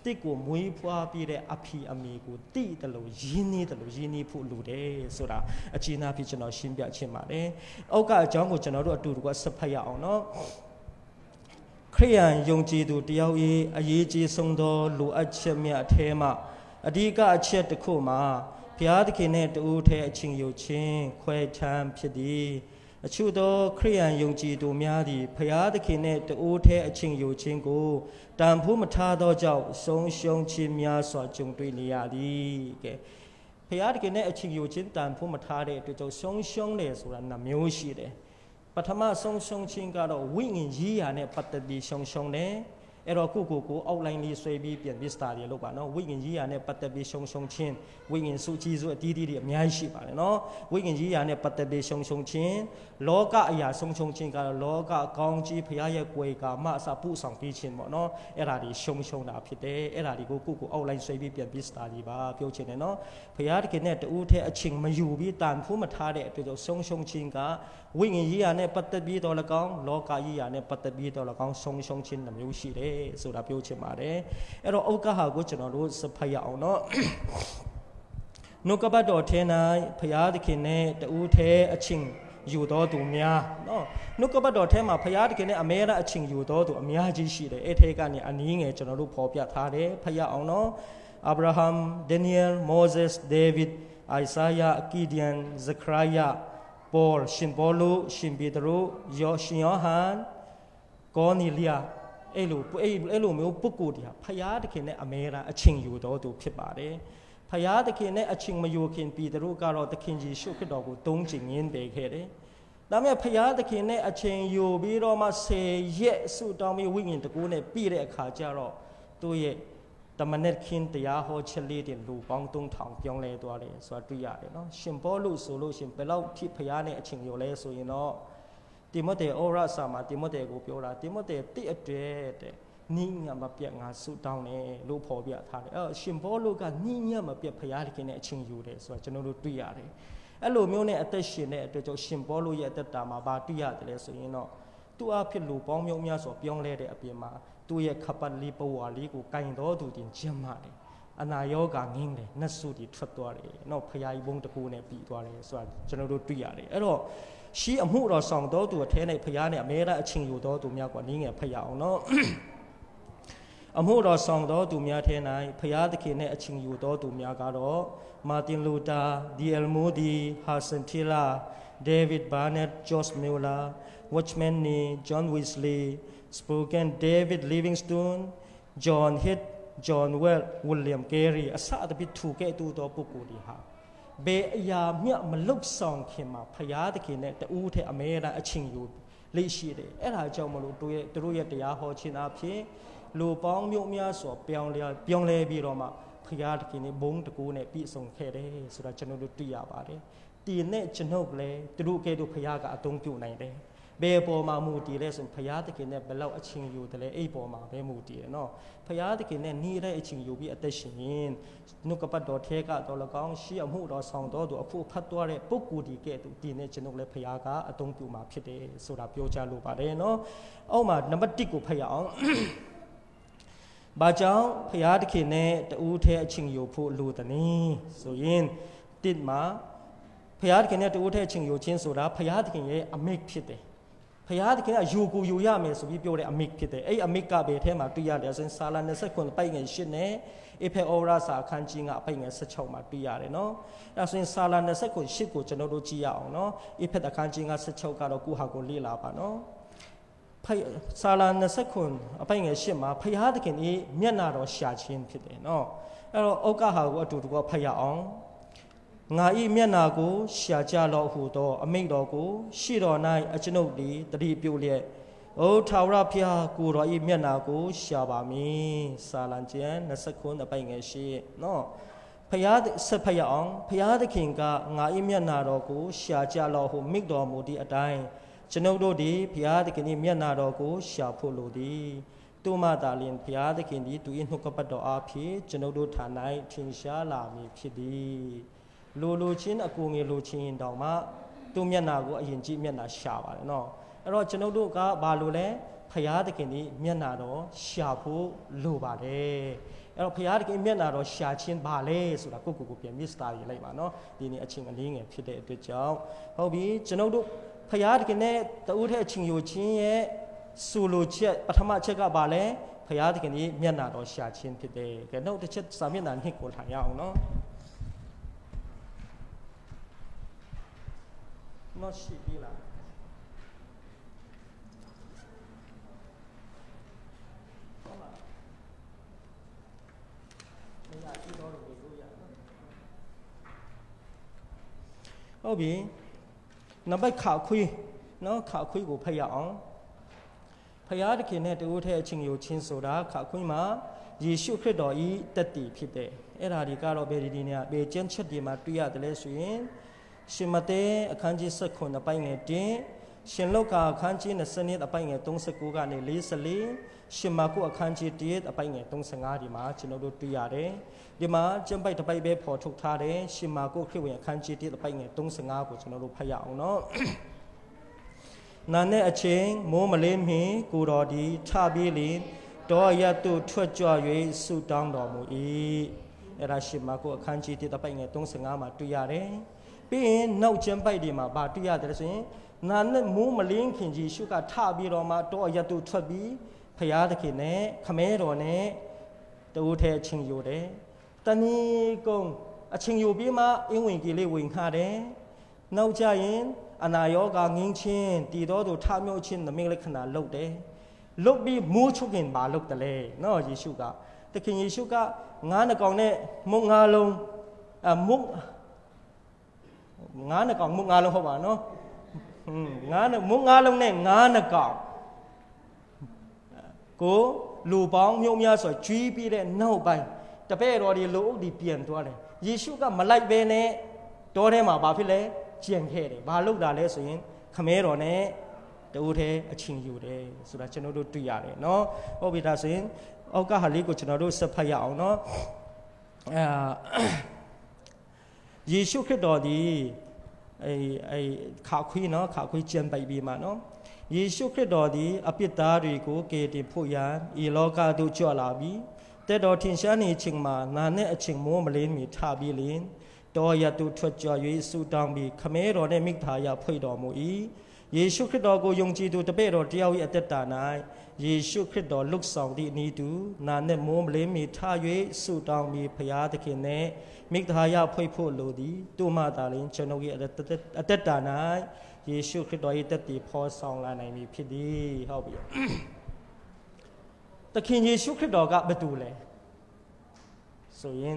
တစ်ကိုမွေးဖွားပြီးတဲ့အဖေအမေကိုတိတယ်လို့ရင်းနှီးတယ်လို့ရင်းနှီးဖို့လိုတယ်ဆိုတာအကျဉ်းသားဖြစ်ကျွန်တော်ရှင်းပြချင်ပါတယ်။အောက်ကအကြောင်းကိုကျွန်တော်တို့အတူတူကဆက်ဖတ်ရအောင်နော်။ခရိယန်ယုံကြည်သူတယောက်၏အရေးကြီးဆုံးသောလိုအပ်ချက်များအထဲမှာအဓိကအချက်တစ်ခုမှာဘုရားသခင်နဲ့တူထဲအချင်းယုံချင်းခွဲခြားဖြစ်သည်အချို့သောခရိယန်ယုံကြည်သူများသည်ဘုရားသခင်နှင့်တူထဲအချင်းယုံချင်းကိုတန်ဖိုးမထားသောကြောင့်ဆုံးရှုံးခြင်းများစွာကြုံတွေ့နေရသည်ကဲဘုရားသခင်နဲ့အချင်းယုံချင်းတန်ဖိုးမထားတဲ့အတွက်ကြောင့်ဆုံးရှုံးတယ်ဆိုတာနှမျိုးရှိတယ်ပထမဆုံးရှုံးခြင်းကတော့ဝိညာဉ်ရေးရာနဲ့ပတ်သက်ပြီးဆုံးရှုံးတယ်အဲ့တော့ကိုအောက်လိုင်းလေးဆွဲပြီးပြန်ပြီးစတာတွေလုပ်ပါနော်ဝိညာဉ်ရေးရာနဲ့ပတ်သက်ပြီးရှုံချင်းဝိညာဉ်စုကြီးစုအတီးတီးတွေအများကြီးရှိပါတယ်နော်ဝိညာဉ်ရေးရာနဲ့ပတ်သက်ပြီးရှုံချင်းလောကအရာရှုံချင်းကတော့လောကကောင်းကြီးဖရာရဲ့ကိုယ်ကာမအစပုဆောင်ပြီးခြင်းပေါ့နော်အဲ့ဒါတွေရှုံတာဖြစ်တယ်အဲ့ဒါတွေကိုအောက်လိုင်းဆွဲပြီးပြန်ပြီးစတာတွေပါပြောချင်တယ်နော်ဖရာတကယ်နဲ့တူးထဲအချင်းမယူပြီးတန်ဖိုးမထားတဲ့အတွက်ကြောင့်ရှုံချင်းကဝိညာဉ်ရေးရာနဲ့ပတ်သက်ပြီးတော့၎င်းလောကရေးရာနဲ့ပတ်သက်ပြီးတော့၎င်းရှုံချင်းနှမျိုးရှိတယ်ဆိုတာပြောချင်ပါတယ်အဲ့တော့ဩကဟာကိုကျွန်တော်တို့စဖတ်ရအောင်เนาะနှုတ်ကပတ်တော်ထဲ၌ဘုရားသခင်နဲ့တူးထဲအချင်းယူတော်သူများเนาะနှုတ်ကပတ်တော်ထဲမှာဘုရားသခင်နဲ့အမြဲတမ်းအချင်းယူတော်သူအများကြီးရှိတယ်အဲ့ထဲကနေအနည်းငယ်ကျွန်တော်တို့ဖော်ပြထားတယ်ဖတ်ရအောင်เนาะအာဗြဟံဒန်နီယယ်မောဇက်ဒေးဗစ်အိုင်စာယာကီဒီယန်ဇခရာယာပေါရှင်ပေါလုရှင်ပေတရုယောရှင်ယောဟန်ကောနီလီယာအဲ့လိုမျိုးပုဂ္ဂိုလ်တွေဟာဖယားသခင်နဲ့အမြဲတမ်းအချင်းယူတော်သူဖြစ်ပါတယ်ဖယားသခင်နဲ့အချင်းမယူခင်ပေတရုကတော့သခင်ယေရှုခရစ်တော်ကိုတုံးချင်ငင်းပေခဲ့တယ်ဒါပေမဲ့ဖယားသခင်နဲ့အချင်းယူပြီးတော့မှ10ရက်ဆုတောင်းပြီးဝိညာဉ်တကူနဲ့ပြည့်တဲ့အခါကျတော့သူ့ရဲ့တမန်ခင်တရားဟောချက်လေးတွေလူပေါင်း3000ပြောင်းလဲသွားတယ်ဆိုတာတွေ့ရတယ်နော်ရှင်ပေါလုဆိုလို့ရှင်ဘယ်လောက်ထိဖယားနဲ့အချင်းယူလဲဆိုရင်တော့တိမောသေဩရစာမှာတိမောသေကိုပြောတာတိမောသေတိအတွေ့တဲ့နိညာမပြတ်ငါဆုတောင်းတယ်လို့ဖော်ပြထားတယ်အဲ့ရှင်ဘောလုကနိညာမပြတ်ဖရာသခင်နဲ့အချင်းယူတယ်ဆိုတာကျွန်တော်တို့တွေ့ရတယ်အဲ့လိုမျိုးနဲ့အသက်ရှင်တဲ့အတွက်ကြောင့်ရှင်ဘောလုရဲ့အသက်တာမှာဘာတွေ့ရတယ်လဲဆိုရင်တော့သူ့အဖြစ်လူပေါင်းမြောက်များစွာပြောင်းလဲတဲ့အပြင်မှာသူ့ရဲ့ခပတ်လေးပဝါလေးကိုကင်တော်သူတင်ကျမ်းမာတယ်အနာရောဂါငင်းတယ်နတ်ဆုတွေထွက်သွားတယ်နောက်ဖရာကြီးဘုံတကူနဲ့ပြီးသွားတယ်ဆိုတာကျွန်တော်တို့တွေ့ရတယ်အဲ့တော့ရှိအမှုတော်ဆောင်တော်သူအထဲနဲ့ဖရားနဲ့အမြဲတမ်းအချင်းယူတော်သူများကနင်းငယ်ဖတ်ရအောင်နော်အမှုတော်ဆောင်တော်သူများထဲ၌ဖရားသခင်နဲ့အချင်းယူတော်သူများကတော့မာတင်လူတာဒီအယ်မိုဒီဟာဆန်တီလာဒေးဗစ်ဘာနက်ဂျော့စ်မီလာဝတ်ချ်မန်နီဂျွန်ဝီစလီစပိုကန်ဒေးဗစ်လီဗင်းစတွန်ဂျွန်ဟစ်ဂျွန်ဝဲလ်ဝီလျံကယ်ရီအစအပြစ်ထူကဲ့သို့သောပုဂ္ဂိုလ်တွေဟာဘယ်အရာမြတ်မလုတ်ဆောင်ခင်မှာဖရာသခင်နဲ့တူးထဲအမြဲတမ်းအချင်းယူလိရှိတယ်အဲ့ဒါကြောင့်မလို့တို့ရဲ့တရားဟောခြင်းအဖြစ်လူပေါင်းမျိုးများစွာပြောင်းလဲပြီးတော့မှဖရာသခင်နဲ့ဘုံတကူနဲ့ပြည့်စုံခဲ့တယ်ဆိုတာကျွန်တော်တို့သိရပါတယ်ဒီနဲ့ကျွန်ုပ်လည်းတို့ကဲတို့ဖရာကအသုံးပြုနိုင်တယ်ဘယ်ပေါ်မှာမူတည်လဲဆိုဖရာသခင်နဲ့ဘယ်လောက်အချင်းယူတယ်လဲအဲ့ပေါ်မှာပဲမူတည်တယ်နော်ဖရာသခင်နဲ့နေတဲ့အချင်းယူပြီးအသက်ရှင်ရင်နှုတ်ကပတ်တော်ထဲကတော့၎င်းရှိအမှုတော်ဆောင်တော်သူအခုဖတ်သွားတဲ့ပုဂ္ဂိုလ်ဒီကဲ့သို့ဒီနဲ့ကျွန်ုပ်လည်းဖရာကအသုံးပြုမှာဖြစ်တယ်ဆိုတာပြောကြလို့ပါတယ်နော်အောက်မှာနံပါတ်1ကိုဖတ်ရအောင်ဘာကြောင့်ဖရာသခင်နဲ့တူးထဲအချင်းယူဖို့လိုတယ်နည်းဆိုရင်တစ်မှာဖရာသခင်နဲ့တူးထဲအချင်းယူခြင်းဆိုတာဖရာသခင်ရဲ့အမိန့်ဖြစ်တယ်ဖရာသခင်ကယူကိုယူရမယ်ဆိုပြီးပြောတဲ့အမိတ်ဖြစ်တယ်အဲ့အမိတ်ကဘယ်ထဲမှာတွေ့ရတယ်ဆိုရင်ဆာလာ29ပိုက်ငယ်8နဲ့အေဖေဩရာစာအခန်းကြီး9ပိုက်ငယ်16မှာတွေ့ရတယ်နော်အဲ့ဆိုရင်ဆာလာ29 8ကိုကျွန်တော်တို့ကြည့်ရအောင်နော်အေဖေအခန်းကြီး9 16ကတော့ကိုဟာကိုလေ့လာပါနော်ဆာလာ29အပိုက်ငယ်8မှာဖရာသခင်ဤမျက်နာတော်ရှာခြင်းဖြစ်တယ်နော်အဲ့တော့ဩကဟာကိုအတူတူကဖတ်ရအောင်ငါဤမျက်နာကိုရှာကြလော့ဟုသောအမိန့်တော်ကိုရှေ့တော်၌အကျွန်ုပ်သည်တတိပြုလျက်အိုထာဝရဘုရားကိုတော်ဤမျက်နာကိုရှာပါမည်စာလံကျမ်း29ပိုင်ငယ်ရှိနော်ဖယားဆက်ဖတ်ရအောင်ဖယားသခင်ကငါဤမျက်နာတော်ကိုရှာကြလော့ဟုမိန့်တော်မူသည့်အတိုင်းကျွန်ုပ်တို့သည်ဘုရားသခင်ဤမျက်နာတော်ကိုရှာဖို့လိုသည်သူမသာလျှင်ဘုရားသခင်သည်သူ၏နှုတ်ကပတ်တော်အားဖြင့်ကျွန်ုပ်တို့ဌာန၌ထင်ရှားလာမည်ဖြစ်သည်လိုချင်းအကူငယ်လိုချင်းတောင်မှသူ့မျက်နာကိုအရင်ကြည့်မျက်နာရှာပါတယ်နော်အဲ့တော့ကျွန်ုပ်တို့ကဘာလို့လဲဖရာသခင်ဒီမျက်နာတော်ရှာဖို့လိုပါတယ်အဲ့တော့ဘုရားတခင်မျက်နာတော်ရှာခြင်းဘာလဲဆိုတာကိုပြန်မြစ်တာရေးလိုက်ပါနော်ဒီနေ့အချင်းအလေးငယ်ဖြစ်တဲ့အတွက်ကြောင့်ဟုတ်ပြီကျွန်တော်တို့ဘုရားတခင်နဲ့တူတဲ့အချင်းယူခြင်းရဲ့ဆိုလိုချက်ပထမချက်ကဘာလဲဘုရားတခင်ကြီးမျက်နာတော်ရှာခြင်းဖြစ်တယ်ကဲနောက်တစ်ချက်စာမျက်နှာနှစ်ကိုထားရအောင်နော်နော်ရှိပြီလားဟုတ်ပြီနောက်ပိုက်ခါခွေးနော်ခါခွေးကိုဖတ်ရအောင်ဖယားတခင်နဲ့တူတဲ့အချင်းယူချင်းဆိုတာခါခွေးမှာယေရှုခရစ်တော်ဤတက်တည်ဖြစ်တဲ့အဲ့ဒါဒီကတော့ဘယ်ဒီနေရာဘယ်ကျမ်းချက်တွေမှာတွေ့ရတယ်လဲဆိုရင်ရှင်မဿဲအခန်းကြီး19အပိုင်းငယ်1ရှင်လုကာအခန်းကြီး20အပိုင်းငယ်39ကနေ44ရှင်မာကုအခန်းကြီး1အပိုင်းငယ်35ဒီမှာကျွန်တော်တို့တွေ့ရတယ်ဒီမှာကျမ်းပိုက်တစ်ပိုက်ပဲပေါ်ထုတ်ထားတယ်ရှင်မာကုခရစ်ဝင်အခန်းကြီး1အပိုင်းငယ်35ကိုကျွန်တော်တို့ဖတ်ရအောင်နော်နာနဲ့အချိန်မိုးမလေးမီကိုတော်ဒီထပြေးလင်တောရတ်တို့ထွက်ကြွ၍ဆုတောင်းတော်မူ၏အဲ့ဒါရှင်မာကုအခန်းကြီး1အပိုင်းငယ်35မှာတွေ့ရတယ်ပြီးရင်နောက်ကျမ်းပိုက်တွေမှာဗာတွေ့ရတယ်ဆိုရင်နာနဲ့မိုးမလင်းခင်ကြီးရှုကထပြီးတော့မှတောရတ်တို့ထွက်ပြီးဖျားသခင်နဲ့ခမဲတော်နဲ့တူထဲအချင်းယူတယ်တဏီကုံအချင်းယူပြီးမှအင်းဝင်ကြီးလေးဝင်ခါတယ်နောက်ကြရင်အနာယောဂငင်းချင်းတည်တော်သူထမြောက်ချင်းသမင်းလက္ခဏာလုပ်တယ်လုပ်ပြီးမိုးချုပ်ခင်ပါလုပ်တယ်လေနော်ယေရှုကသခင်ယေရှုကငါးနှကောင်နဲ့မုတ်ငါးလုံးမုတ်ငါးနှကောင်မုတ်ငါးလုံးဟုတ်ပါနော်ငါးမုတ်ငါးလုံးနဲ့ငါးနှကောင်ကိုလူပေါင်းမျိုးများဆိုကျွေးပြီးတဲ့နောက်ပိုင်းတပည့်တော်ဒီလူအုပ်ဒီပြန်သွားတယ်ယေရှုကမလိုက်ဘဲနဲ့တောထဲမှာဘာဖြစ်လဲကျန်ခဲ့တယ်ဘာလုပ်တာလဲဆိုရင်ခမဲတော်နဲ့တူထဲအချင်းယူတယ်ဆိုတာကျွန်တော်တို့တွေ့ရတယ်เนาะဟုတ်ပြီဒါဆိုရင်အောက်ကဟာလေးကိုကျွန်တော်တို့ဆက်ဖတ်ရအောင်เนาะယေရှုခရစ်တော်ဒီခါခွေးเนาะခါခွေးကျန်ပိုက်ပြီးမှာเนาะယေရှုခရစ်တော်သည်အပြစ်သားတွေကိုကယ်တင်ဖို့ရန်ဤလောကသို့ကြွလာပြီးတဲ့တော်ထင်ရှားနေခြင်းမှာနာနဲ့အချင်းမိုးမလင်းမီထပြီးလင်တော်ရတုထွက်ကြွ၍ဆုတောင်းပြီးခမဲတော်နဲ့မိသားရဖွဲ့တော်မူ၏ယေရှုခရစ်တော်ကိုယုံကြည်သူတပည့်တော်တယောက်၏အသက်တာ၌ယေရှုခရစ်တော်လှုပ်ဆောင်သည့်အနည်းတူနာနဲ့မိုးမလင်းမီထ၍ဆုတောင်းပြီးဖျားသခင်နဲ့မိသားရဖွဲ့ဖို့လိုသည်သူမှသာလျှင်ကျွန်ုပ်၏အသက်တာ၌ယေရှုခရစ်တော်၏တက်တည်ဖော်ဆောင်လာနိုင်ပြီဖြစ်သည်ဟုတ်ပြီသခင်ယေရှုခရစ်တော်ကဘယ်သူလဲဆိုရင်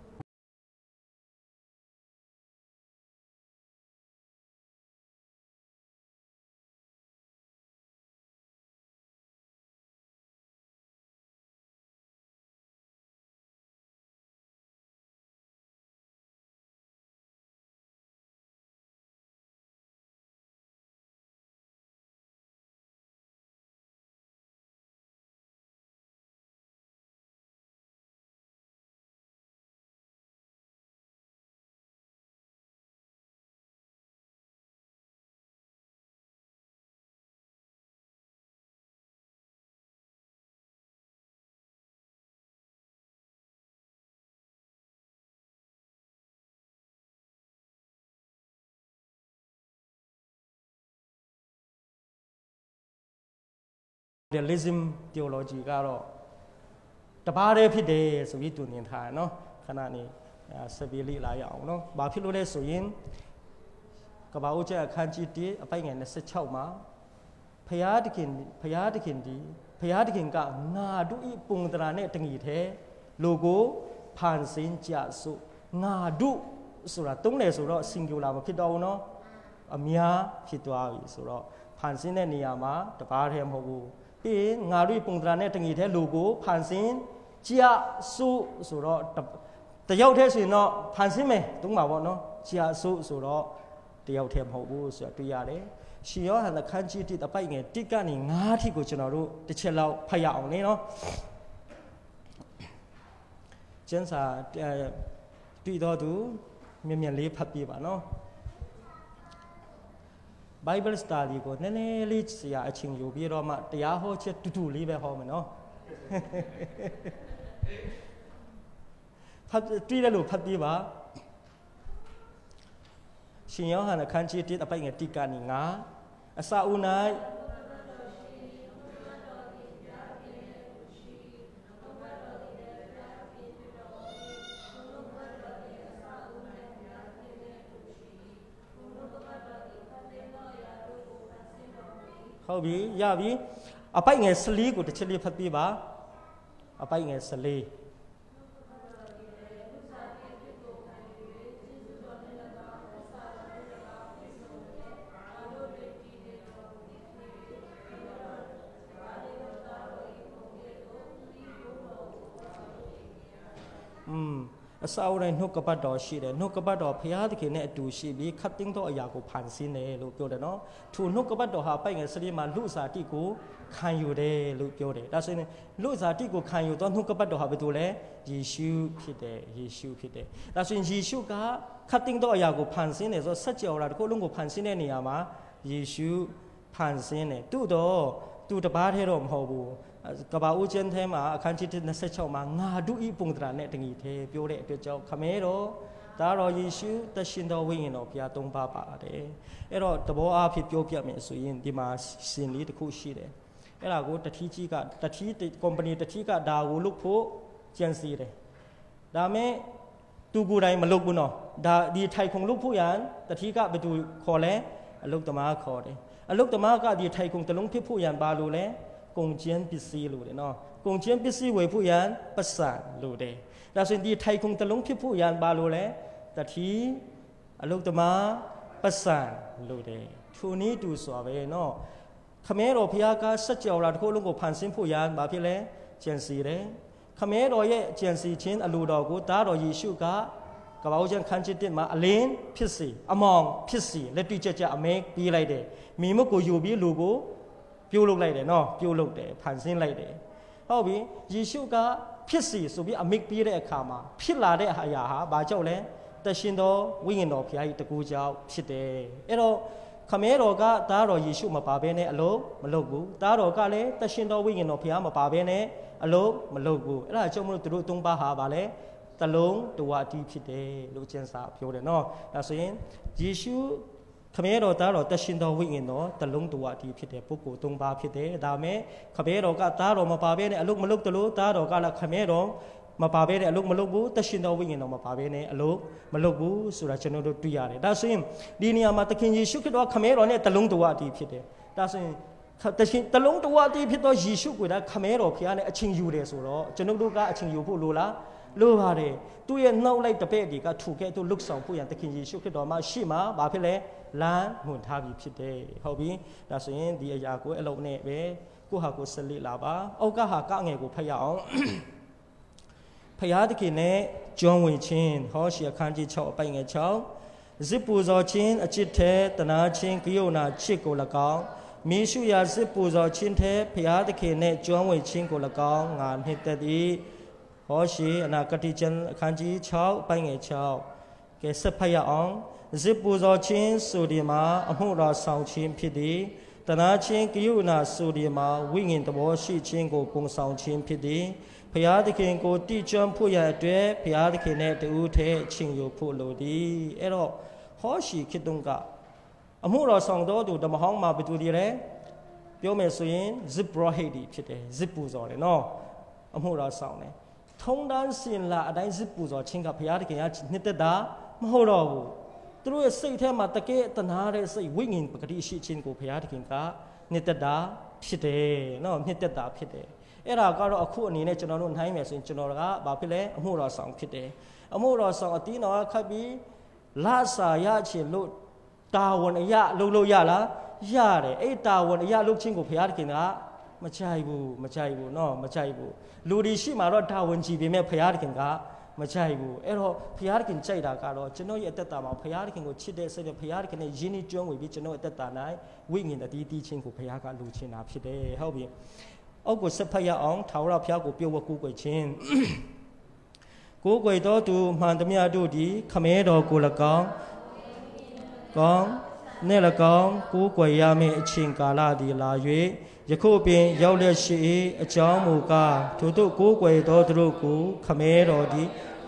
Realism theology ကတော့တပါးတည်းဖြစ်တယ်ဆိုပြီးသူမြင်ထားတယ်နော်ခဏနေဆက်ပြီးလေ့လာရအောင်နော်ဘာဖြစ်လို့လဲဆိုရင်ကပ္ပဦးကျအခန်းကြီး1အပိုင်ငယ်26မှာဖျားတခင်ဒီဖျားတခင်ကငါတို့ဤပုံတရာနဲ့တငီထဲလူကိုဖန်ဆင်းကြစို့ငါတို့ဆိုတာသုံးတယ်ဆိုတော့ singular မဖြစ်တော့ဘူးနော်အများဖြစ်သွားပြီဆိုတော့ဖန်ဆင်းတဲ့နေရာမှာတပါးတည်းမဟုတ်ဘူးပြီးရင်ငါတို့ပုံတရာနဲ့တငီထဲလူကိုဖန်ဆင်းကြစို့ဆိုတော့တယောက်တည်းဆိုရင်တော့ဖန်ဆင်းမယ်သုံးပါပေါ့နော်ကြစို့ဆိုတော့တယောက်တည်းမဟုတ်ဘူးဆိုတာတွေ့ရတယ်ရှင်ယောဟန်အခန်းကြီး1အပိုက်ငယ်1ကနေ9ထိကိုကျွန်တော်တို့တစ်ချက်လောက်ဖတ်ရအောင်လေနော်ကျမ်းစာတွေ့တော့သူမြင်လေးဖတ်ပြပါနော် Bible study ကိုနည်းနည်းလေးဆရာအချင်းယူပြီးတော့မှတရားဟောချက်တူတူလေးပဲဟောမယ်နော် tuy là lục phát đi bà xin nhớ hẳn là khăn chi tiết ở bên người tì cả nỉ ngá sao u này hậu bí ya bí ở bên người xử lý của cái chân lý phát đi bà ở bên người xử lý sau này nút cái bắt đầu xí đấy nút cái bắt đầu phía thì cái này đủ xí bị cắt tiếng thôi giờ cũng phản xí này lúc biểu đấy nó thu nút cái bắt đầu học bên người xử lý mà lúc giờ thì cũng khănอยู่đấy lúc biểu đấy đó nên lúc giờ thì cũng khănอยู่ตอนnút cái bắt đầu học bên tu đấy Giêsuဖြစ်တယ်Giêsuဖြစ်တယ်ဒါဆိုရင် Giêsu က cắt tiếng thôi giờ cũng phản xí này rồi sách giáo làကိုလုံးကိုဖန်ဆင်းတဲ့နေရာမှာ Giêsu ဖန်ဆင်းတယ်သူ့တော့သူတပါးထဲတော့မဟုတ်ဘူးကဘာဦးကျင်းထဲမှာအခန်းကြီး26မှာငါတို့ဤပုံသဏ္ဍာန်နဲ့တညီသေးပြောတဲ့အတွက်ကြောင့်ခမဲတော်ဒါတော်ယေရှုတရှင်တော်ဝိညာဉ်တော်ဘုရားသုံးပါပါတယ်အဲ့တော့တဘောအားဖြင့်ပြောပြမယ်ဆိုရင်ဒီမှာစင်လေးတစ်ခုရှိတယ်အဲ့ဒါကိုတတိကြီးကတတိ company တတိကဒါကိုလုပ်ဖို့ကြံစီတယ်ဒါမဲ့သူကိုယ်တိုင်မလုပ်ဘူးနော်ဒါဒီထိုင်ခုံလုပ်ဖို့ရန်တတိကဘယ်သူခေါ်လဲအလုတ်သမားခေါ်တယ်အလုတ်သမားကဒီထိုင်ခုံတလုံးဖြစ်ဖို့ရန်ပါလို့လဲကုန်ကျန်းပစ္စည်းလို့တယ်နော်ကုန်ကျန်းပစ္စည်းဝယ်ဖို့ရန်ပတ်စံလို့တယ်ဒါဆိုရင်ဒီထိုင်ခုံတလုံးဖြစ်ဖို့ရန်ပါလို့လဲတတိအလုတ်သမားပတ်စံလို့တယ်ထိုနည်းတူစွာပဲနော်ခမဲတော်ဘုရားကစัจ java တစ်ခုလုံးကိုဖန်ဆင်းဖို့ရန်ဘာဖြစ်လဲကြံစီတယ်ခမဲတော်ရဲ့ကြံစီခြင်းအလိုတော်ကိုသားတော်ယေရှုကကပ္ပဦးကျမ်းခန်းကြီး1မှာအလင်းဖြစ်စီအမောင်ဖြစ်စီလက်တွေ့ကြအမဲပြီးလိုက်တယ်မိမကိုယူပြီးလူကိုပြုတ်လုလိုက်တယ်နော်ပြုတ်လုတယ်ဖန်ဆင်းလိုက်တယ်ဟုတ်ပြီယေရှုကဖြစ်စီဆိုပြီးအမိတ်ပြီးတဲ့အခါမှာဖြစ်လာတဲ့အရာဟာဘာကြောင့်လဲတရှင်တော်ဝိညာဉ်တော်ဘုရားကြီးတကူကြောင့်ဖြစ်တယ်အဲ့တော့ခမဲတော်ကသားတော်ယေရှုမပါဘဲနဲ့အလုံးမလုပ်ဘူးသားတော်ကလည်းတရှင်တော်ဝိညာဉ်တော်ဘုရားမပါဘဲနဲ့အလုံးမလုပ်ဘူးအဲ့ဒါကြောင့်မလို့သူတို့သုံးပါးဟာဗာလဲတလုံးတဝတိဖြစ်တယ်လို့ကျမ်းစာပြောတယ်နော်ဒါဆိုရင်ယေရှုခမဲတော်သားတော်တရှင်တော်ဝိညာဉ်တော်တလုံးတဝတိဖြစ်တယ်ပုဂ္ဂိုလ်သုံးပါးဖြစ်တယ်ဒါမဲ့ခမဲတော်ကသားတော်မပါဘဲနဲ့အလုံးမလုပ်တယ်လို့သားတော်ကလည်းခမဲတော်မပါဘဲနဲ့အလုံးမလုပ်ဘူးတရှင်တော်ဝိညာဉ်တော်မပါဘဲနဲ့အလုံးမလုပ်ဘူးဆိုတာကျွန်တော်တို့တွေ့ရတယ်ဒါဆိုရင်ဒီနေရာမှာသခင်ယေရှုခရစ်တော်ခမဲတော်နဲ့တလုံးတဝတိဖြစ်တယ်ဒါဆိုရင်တရှင်တလုံးတဝတိဖြစ်သောယေရှုကိုယ်တိုင်ခမဲတော်ဖခင်နဲ့အချင်းယူတယ်ဆိုတော့ကျွန်တော်တို့ကအချင်းယူဖို့လိုလားလိုပါတယ်သူရဲ့နှုတ်လိုက်တပည့်တွေကထူခဲ့သူလုတ်ဆောင်ဖို့ရန်သခင်ယေရှုခရစ်တော်မှာရှိမှာဘာဖြစ်လဲလမ်းမွန်ထားပြီးဖြစ်တယ်ဟုတ်ပြီဒါဆိုရင်ဒီအရာကိုအလုံးနဲ့ပဲကိုဟာကိုဆက်လက်လာပါအောက်ကဟာကငယ်ကိုဖတ်ရအောင်ဖယားသခင်နဲ့ကျွမ်းဝင်ခြင်းဟောရှေအခန်းကြီး6အပိုင်ငယ်6ဇစ်ပူဇော်ခြင်းအချစ်တဲ့တနာခြင်းကိယုဏချစ်ကို၎င်းမိရှုရာဇစ်ပူဇော်ခြင်းတဲ့ဖယားသခင်နဲ့ကျွမ်းဝင်ခြင်းကို၎င်းငါနှစ်သက်သည်ဟောရှေအနာဂတိကျမ်းအခန်းကြီး6အပိုင်ငယ်6ကဲဆက်ဖတ်ရအောင်ဇစ်ပူဇော်ခြင်းဆိုဒီမှာအမှုတော်ဆောင်ခြင်းဖြစ်သည်တနာခြင်းကိယုဏဆိုဒီမှာဝိညာဉ်သဘောရှိခြင်းကိုပုံဆောင်ခြင်းဖြစ်သည်ဘုရားသခင်ကိုတည်ကျွမ်းဖို့ရအတွက်ဘုရားသခင်နဲ့တူးထဲချင်းယူဖို့လိုသည်အဲ့တော့ဟောရှိခေတုံကအမှုတော်ဆောင်တော်သူဓမ္မဟောင်းမှာဘယ်သူတွေလဲပြောမယ်ဆိုရင် zip brohid ဖြစ်တယ် zip ပူဇော်တယ်နော်အမှုတော်ဆောင်တယ်ထုံတန်းစင်လာအတိုင်း zip ပူဇော်ခြင်းကဘုရားသခင်ကနှစ်သက်တာမဟုတ်တော့ဘူးသူတို့ရဲ့စိတ်ထဲမှာတကယ်တနာတဲ့စိတ်ဝိညာဉ်ပဂတိရှိခြင်းကိုဘုရားသခင်ကနှစ်သက်တာဖြစ်တယ်နော်နှစ်သက်တာဖြစ်တယ်အဲ့ဒါကတော့အခုအနေနဲ့ကျွန်တော်တို့နိုင်မယ်ဆိုရင်ကျွန်တော်ကဘာဖြစ်လဲအမှုတော်ဆောင်ဖြစ်တယ်အမှုတော်ဆောင်အတီးတော်ခတ်ပြီးလာစာရချင်လို့တာဝန်အရလုပ်လို့ရလားရတယ်အဲ့တာဝန်အရလုပ်ခြင်းကိုဘုရားသခင်ကမကြိုက်ဘူးနော်မကြိုက်ဘူးလူတွေရှိမှတော့တာဝန်ကြီးပေမဲ့ဘုရားသခင်ကမကြိုက်ဘူးအဲ့တော့ဘုရားသခင်ကြိုက်တာကတော့ကျွန်တော်ရဲ့အသက်တာမှာဘုရားသခင်ကိုချစ်တဲ့စိတ်နဲ့ဘုရားသခင်နဲ့ယဉ်ကျေးကျွမ်းဝင်ပြီးကျွန်တော်အသက်တာ၌ဝိညာဉ်တည်တည်ခြင်းကိုဘုရားကလူချင်တာဖြစ်တယ်ဟုတ်ပြီအောက်ကိုဆက်ဖတ်ရအောင်ထာဝရဘုရားကိုပြုတ်ဝကိုးကွယ်ခြင်းကိုးကွယ်တော်သူမှန်သမျှတို့သည်ခမဲတော်ကို၎င်းကောင်းနဲ့၎င်းကိုးကွယ်ရမည့်အချိန်ကာလသည်လာ၍ယခုပင်ရောက်လက်ရှိအကြောင်းမူကားထို့ကိုးကွယ်တော်သူတို့ကိုခမဲတော်သည်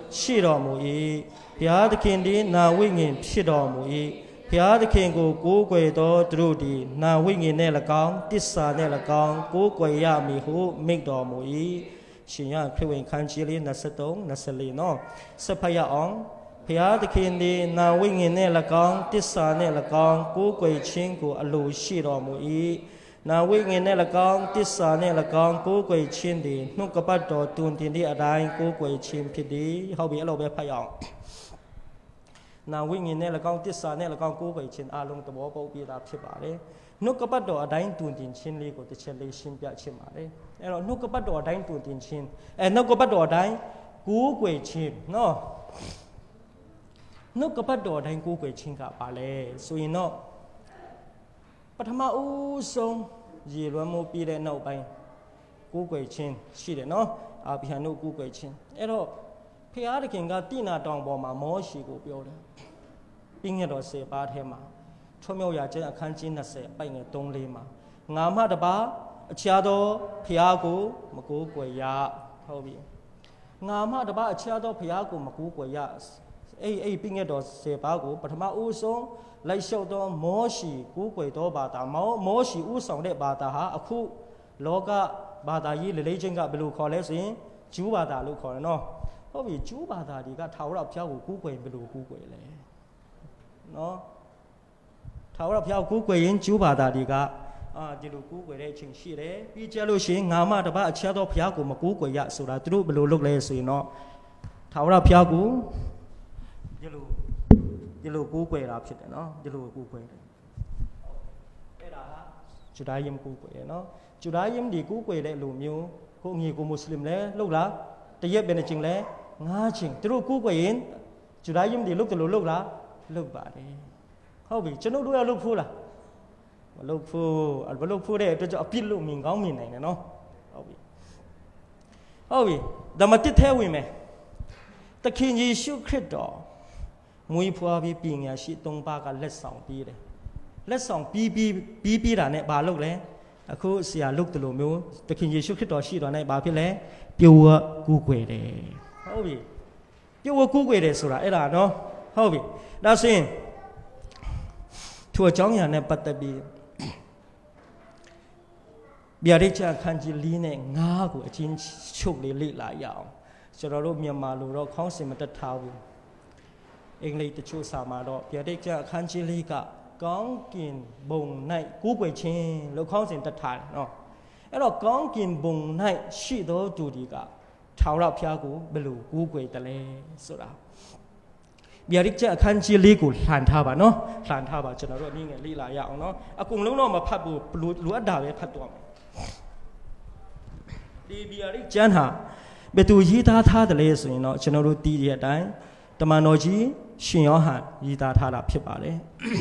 ရှိတော်မူ၏ဘုရားသခင်သည်နာဝိညာဉ်ဖြစ်တော်မူ၏ဘုရားသခင်ကိုကိုးကွယ်သောသူတို့သည်နာဝိညာဉ်နှင့်၎င်းတစ္ဆာနှင့်၎င်းကိုးကွယ်ရမည်ဟုမိန့်တော်မူ၏ရှင်ရခရစ်ဝင်ခန်းကြီးလေး23 24နော်ဆက်ဖတ်ရအောင်ဘုရားသခင်သည်နာဝိညာဉ်နှင့်၎င်းတစ္ဆာနှင့်၎င်းကိုးကွယ်ခြင်းကိုအလိုရှိတော်မူ၏နာဝိညာဉ်နှင့်၎င်းတစ္ဆာနှင့်၎င်းကိုးကွယ်ခြင်းသည်နှုတ်ကပတ်တော်တွင်တင်သည့်အတိုင်းကိုးကွယ်ခြင်းဖြစ်သည်ဟုတ်ပြီအဲ့လိုပဲဖတ်ရအောင်နာဝိညာဉ်နဲ့၎င်းတစ္ဆာနဲ့၎င်းကိုးကွယ်ခြင်းအလုံးသဘောပေါက်ပြတာဖြစ်ပါတယ်နှုတ်ကပတ်တော်အတိုင်းတွင်တင်ခြင်းလေးကိုတစ်ချက်လေးရှင်းပြချင်ပါတယ်အဲ့တော့နှုတ်ကပတ်တော်အတိုင်းတွင်တင်ခြင်းနှုတ်ကပတ်တော်အတိုင်းကိုးကွယ်ခြင်းနော်နှုတ်ကပတ်တော်အတိုင်းကိုးကွယ်ခြင်းကပါလဲဆိုရင်တော့ပထမဦးဆုံးရေလွှမ်းမိုးပြတဲ့နောက်ပိုင်းကိုးကွယ်ခြင်းရှိတယ်နော်အာဗြဟံတို့ကိုးကွယ်ခြင်းအဲ့တော့ဖျားသခင်ကတိနာတောင်ပေါ်မှာမောရှေကိုပြောတယ်ပြင်းရတော်10ပါးထဲမှာထွမြောက်ရာကျမ်းအခန်းကြီး20ပိုင်ငယ်3-4မှာငါမှတပါအခြားသောဖျားကိုမကိုးကွယ်ရဟုတ်ပြီငါမှတပါအခြားသောဖျားကိုမကိုးကွယ်ရအဲ့ပြင်းရတော်10ပါးကိုပထမဦးဆုံးလိုက်လျှောက်သောမောရှေကိုးကွယ်သောဘာသာမောရှေဦးဆောင်တဲ့ဘာသာဟာအခုလောကဘာသာရေးလေ့ကျင့်ကဘယ်လိုခေါ်လဲဆိုရင်ဂျူးဘာသာလို့ခေါ်တယ်နော်ဟုတ်ပြီဂျူးဘာသာတွေကထာဝရဘုရားကိုကူးကွယ်ဘယ်လိုကူးကွယ်လဲနော်ထာဝရဘုရားကိုကူးကွယ်ရင်ဂျူးဘာသာတွေကဒီလိုကူးကွယ်တဲ့အချိန်ရှိတယ်ပြီးကြလို့ရှိရင်ငါမှတပါအခြားသောဘုရားကိုမကူးကွယ်ရဆိုတာသူတို့ဘယ်လိုလုပ်လဲဆိုရင်တော့ထာဝရဘုရားကိုဒီလိုကူးကွယ်တာဖြစ်တယ်နော်ဒီလိုကူးကွယ်တယ်အဲ့ဒါဂျူဒာယမ်ကူးကွယ်နော်ဂျူဒာယမ်ဒီကူးကွယ်တဲ့လူမျိုးကိုငီကိုမွတ်စလင်လဲလုပ်လားတရက်ပဲနေချင်းလဲ9ချင်းသူတို့ကူးကွယ်ရင်ဂျူဒာယမ်ဒီလုပ်တယ်လို့လုပ်လားလုပ်ပါတယ်ဟုတ်ပြီကျွန်တော်တို့ရလုပ်ဖို့လားမလုပ်ဖို့တဲ့အတွက်ကြောင့်အပြစ်လို့မြင်ကောင်းမြင်နိုင်တယ်နော်ဟုတ်ပြီဓမ္မတစ်ထဲဝင်မယ်သခင်ယေရှုခရစ်တော်မွေးဖွားပြီးပညာရှိ3ပါးကလက်ဆောင်ပြီးတယ်လက်ဆောင်ပြီးတာနဲ့ဘာလုပ်လဲအခုဆရာလုပ်တယ်လို့မျိုးသခင်ယေရှုခရစ်တော်ရှိတော်နဲ့ဘာဖြစ်လဲပျော်ဝကူးကွယ်တယ်ဟုတ်ပြီပျော်ဝကူးကွယ်တယ်ဆိုတာအဲ့ဒါနော်ဟုတ်ပြီဒါဆိုရင်ထိုအကြောင်းအရာနဲ့ပတ်သက်ပြီးဗျာဒိတ်ချအခန်းကြီး4နဲ့5ကိုအချင်းချုပ်လေးလေ့လာရအောင်ကျွန်တော်တို့မြန်မာလိုတော့ခေါင်းစဉ်မတက်ထားဘူးအင်္ဂလိပ်တချို့စာမှာတော့ဗျာဒိတ်ချအခန်းကြီး4ကကောင်းကင်ဘုံ၌ကူးကွယ်ခြင်းလို့ခေါင်းစဉ်တက်ထားတယ်နော်အဲ့တော့ကောင်းကင်ဘုံ၌ရှိသောသူတွေကထာဝရဘုရားကိုဘယ်လိုကူးကွယ်တယ်လဲဆိုတာဗျာဒိတ်ချအခန်းကြီး4ကိုလှန်ထားပါနော်လှန်ထားပါကျွန်တော်တို့အနည်းငယ်လေ့လာရအောင်နော်အကုန်လုံးတော့မဖတ်ဘူးလိုအပ်တာပဲဖတ်တော့မယ်ဒီဗျာဒိတ်ကျမ်းဟာဘယ်သူရေးသားထားတယ်လဲဆိုရင်တော့ကျွန်တော်တို့သိတဲ့အတိုင်းတမန်တော်ကြီးရှင်ယောဟန်ရေးသားထားတာဖြစ်ပါတယ်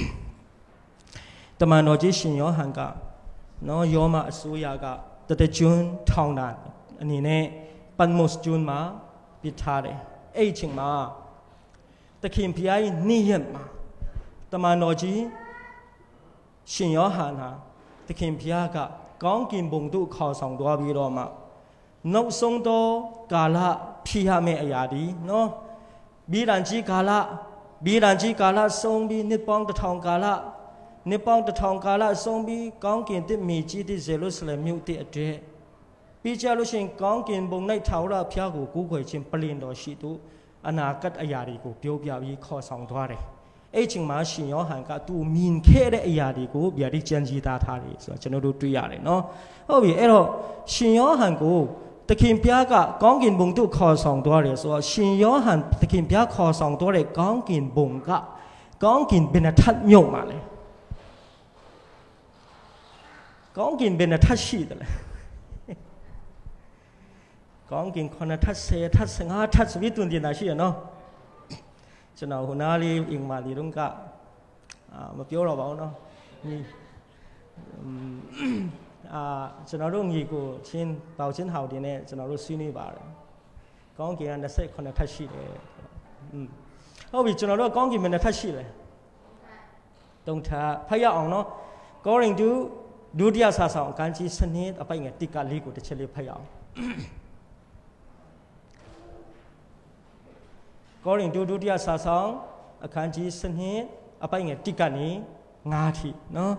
တမန်တော်ကြီးရှင်ယောဟန်ကနော်ယောမအစိုးရကတကျွန်းထောင်တာအနေနဲ့ပတ်မော့စ်ကျွန်းမှာပြထားတယ်အဲ့ချိန်မှာသခင်ဖျားရဲ့နေ့ရက်မှာတမန်တော်ကြီးရှင်ယောဟန်ဟာသခင်ဖျားကကောင်းကင်ဘုံသို့ခေါ်ဆောင်သွားပြီးတော့မှနောက်ဆုံးသောကာလဖြစ်ရမယ့်အရာဒီနော်ဘီရန်ကြီးကာလဆုံးပြီးနှစ်ပေါင်း1000ကာလဆုံးပြီးကောင်းကင်တစ်မြေကြီးတဲ့ဂျေရုဆလင်မြို့တဲ့အတွက်ပြီးကြလို့ရှိရင်ကောင်းကင်ဘုံ၌ထာဝရဘုရားကိုကူးကွယ်ခြင်းပလင်တော်ရှိသူအနာဂတ်အရာတွေကိုပြောပြပြီးခေါ်ဆောင်သွားတယ်အဲ့ချိန်မှာရှင်ယောဟန်ကသူမြင်ခဲ့တဲ့အရာတွေကိုဗျာဒိတ်ကျမ်းကြီးသားထားတယ်ဆိုတော့ကျွန်တော်တို့တွေ့ရတယ်နော်ဟုတ်ပြီအဲ့တော့ရှင်ယောဟန်ကိုသခင်ဘုရားကကောင်းကင်ဘုံသို့ခေါ်ဆောင်သွားတယ်ဆိုတော့ရှင်ယောဟန်သခင်ဘုရားခေါ်ဆောင်သွားတဲ့ကောင်းကင်ဘုံကကောင်းကင်ဘယ်နှထပ်မြုပ်မှာလဲကောင်းကင်ဘယ်နှထပ်ရှိတယ်လဲကောင်းကင်9ထပ်10ထပ်15ထပ်စပြီးတွင်တင်တာရှိရနော်ကျွန်တော်ဟိုနားလေးအင်မာလီတော့ကမပြောတော့ပါဘူးနော်ကျွန်တော်တို့ညီကိုချင်းပေါချင်းဟောက်တင်နဲ့ကျွန်တော်တို့ဆွေးနွေးပါတယ်ကောင်းကင်က29ထပ်ရှိတယ်ဟုတ်ပြီကျွန်တော်တို့ကောင်းကင်ဘယ်နှထပ်ရှိလဲ3ထပ်ဖတ်ရအောင်နော်ကောရိန္သုဒုတိယစာဆောင်အခန်းကြီး7အပိုင်ငယ်1က4ကိုတစ်ချက်လေးဖတ်ရအောင်ကောရင်တူဒုတိယစာဆောင်အခန်းကြီး7အပိုင်ငယ်1ကနေ9ထိနော်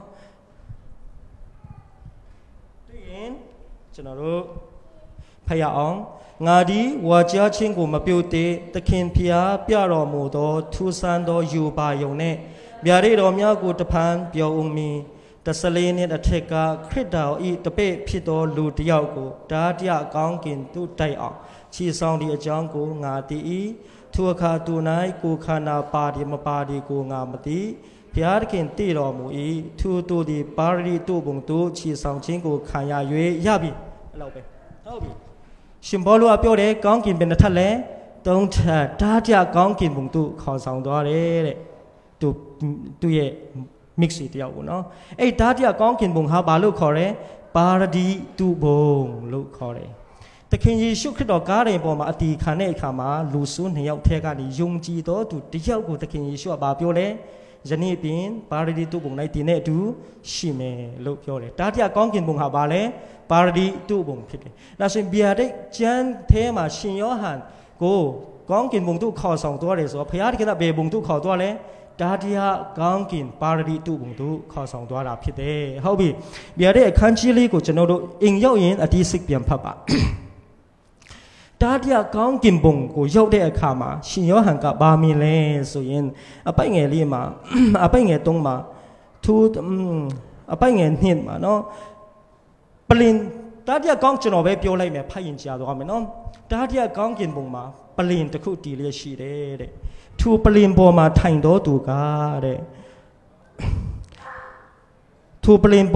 တွေ့ရင်ကျွန်တော်တို့ဖတ်ရအောင်ငါဒီဝါကြားချင်းကိုမပြုတ်သေးသခင်ဖျားပြတော်မူသောထူဆန်းသောယူပါယုံနဲ့ဗျာဒိတ်တော်များကိုတဖန်ပြောဦးမည်14နှစ်အထက်ကခရစ်တော်ဤတပိတ်ဖြစ်သောလူတစ်ယောက်ကိုဓာတရကောင်းကင်သူတိုက်အောင်ခြေဆောင်ဒီအကြောင်းကိုငါသိ၏ထိုအခါသူ၌ကိုခန္ဓာပါဒီမပါဒီကိုငါမသိဘုရားသခင်တည်တော်မူ၏ထိုသူသည်ပါရိတုဘုံတို့ခြေဆောင်ခြင်းကိုခံရ၍ရပြီအဲ့လောက်ပဲဟုတ်ပြီရှင်ဘောလိုကပြောတယ်ကောင်းကင်ဘယ်နှထပ်လဲ3ထပ်ဓာတရကောင်းကင်ဘုံတို့ခေါ်ဆောင်သွားတယ်တဲ့သူရဲ့ mix တယောက်ကိုနော်အဲ့ဓာတရကောင်းကင်ဘုံဟာဘာလို့ခေါ်လဲပါရဒီတုဘုံလို့ခေါ်တယ်သခင်ယေရှုခရစ်တော်ကားတဲ့ပေါ်မှာအတီခံတဲ့အခါမှာလူစု2ယောက်ထဲကနေယုံကြည်တော်သူတယောက်ကိုသခင်ယေရှုကပြောလဲယနေ့ပင်ပါရဒီတုဘုံ၌တည်နေအတူရှိမယ်လို့ပြောတယ်ဓာတရကောင်းကင်ဘုံဟာဘာလဲပါရဒီတုဘုံဖြစ်တယ်ဒါဆိုရင်ဗျာဒိတ်ကျမ်းထဲမှာရှင်ယောဟန်ကိုကောင်းကင်ဘုံတို့ခေါ်ဆောင်သွားတယ်ဆိုတော့ဘုရားသခင်ကဘယ်ဘုံတို့ခေါ်သွားလဲဓာတရကောင်းကင်ပါရဒီတုဘုံတို့ခေါ်ဆောင်သွားတာဖြစ်တယ်ဟုတ်ပြီဗျာဒိတ်အခန်းကြီးလေးကိုကျွန်တော်တို့အိမ်ရောက်ရင်အတိစိတ်ပြန်ဖတ်ပါဓာတရကောင်းကင်ဘုံကိုရောက်တဲ့အခါမှာရှင်ယောဟန်ကဘာမြင်လဲဆိုရင်အပိုင်ငယ်လေးမှာအပိုင်ငယ်3မှာသူအပိုင်ငယ်2မှာနော်ပလင်ဓာတရကောင်းကျွန်တော်ပဲပြောလိုက်မယ်ဖတ်ရင်ကြားသွားမယ်နော်ဓာတရကောင်းကင်ဘုံမှာပလင်တစ်ခုတည်လျက်ရှိတယ်တဲ့သူပလင်ပေါ်မှာထိုင်တော်သူကတဲ့သူပလင်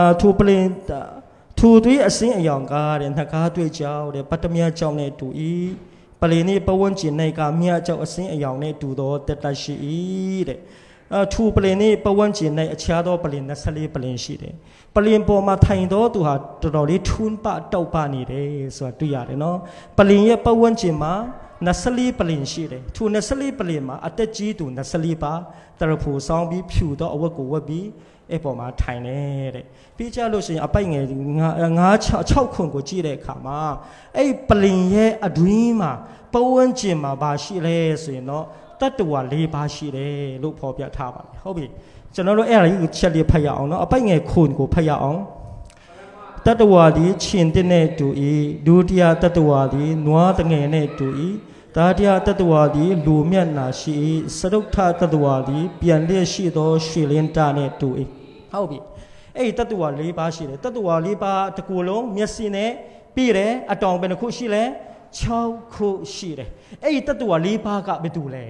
သူတွေအစင်းအယောင်ကားတဲ့နှကားတွေ့ကြောက်တဲ့ပတ္တမြတ်ကြောင့်နဲ့တူ၏ပလင်နေပဝန်းကျင်၌ကမြတ်ကြောက်အစင်းအယောင်နဲ့တူသောတက်တရှိ၏တဲ့သူပလင်နေပဝန်းကျင်၌အခြားသောပလင်24ပလင်ရှိတယ်ပလင်ပေါ်မှာထိုင်တော်သူဟာတော်တော်လေးထွန်းပတောက်ပနေတယ်ဆိုတာတွေ့ရတယ်နော်ပလင်ရဲ့ပဝန်းကျင်မှာ24ပလင်ရှိတယ်သူ24ပလင်မှာအသက်ကြီးသူ24ပါတရဖူဆောင်းပြီးဖြူတော့အဝတ်ကိုဝတ်ပြီးအဲ့ပေါ်မှာထိုင်နေတဲ့ပြီးကြလို့ရှိရင်အပိုက်ငယ်6ခွန်ကိုကြည့်တဲ့အခါမှာအဲ့ပလင်ရဲ့အတွင်းမှာပဝန်းကျင်မှာဘာရှိလဲဆိုရင်တော့တတ္တဝါ4ပါးရှိတယ်လို့ဖော်ပြထားပါတယ်ဟုတ်ပြီကျွန်တော်တို့အဲ့ဒါကြီးကိုချက်လေးဖတ်ရအောင်နော်အပိုက်ငယ်ခွန်ကိုဖတ်ရအောင်တတ္တဝါသည်ခြင်တဲ့နဲ့တူ၏ဒုတိယတတ္တဝါသည်နွားတငယ်နဲ့တူ၏တတိယတတ္တဝါသည်လူမျက်နာရှိ၏စရုပ်ထတတ္တဝါသည်ပြန်လျက်ရှိသောရွှေလင်းတာနဲ့တူ၏ဟုတ်ပြီအဲ့ဒီတတ္တဝါ4ပါးရှိတယ်တတ္တဝါ4ပါးတစ်ခုလုံးမျက်စိနဲ့ပြီးတယ်အတောင်ဘယ်နှခုရှိလဲ6ခုရှိတယ်အဲ့ဒီတတ္တဝါ4ပါးကဘယ်သူလဲ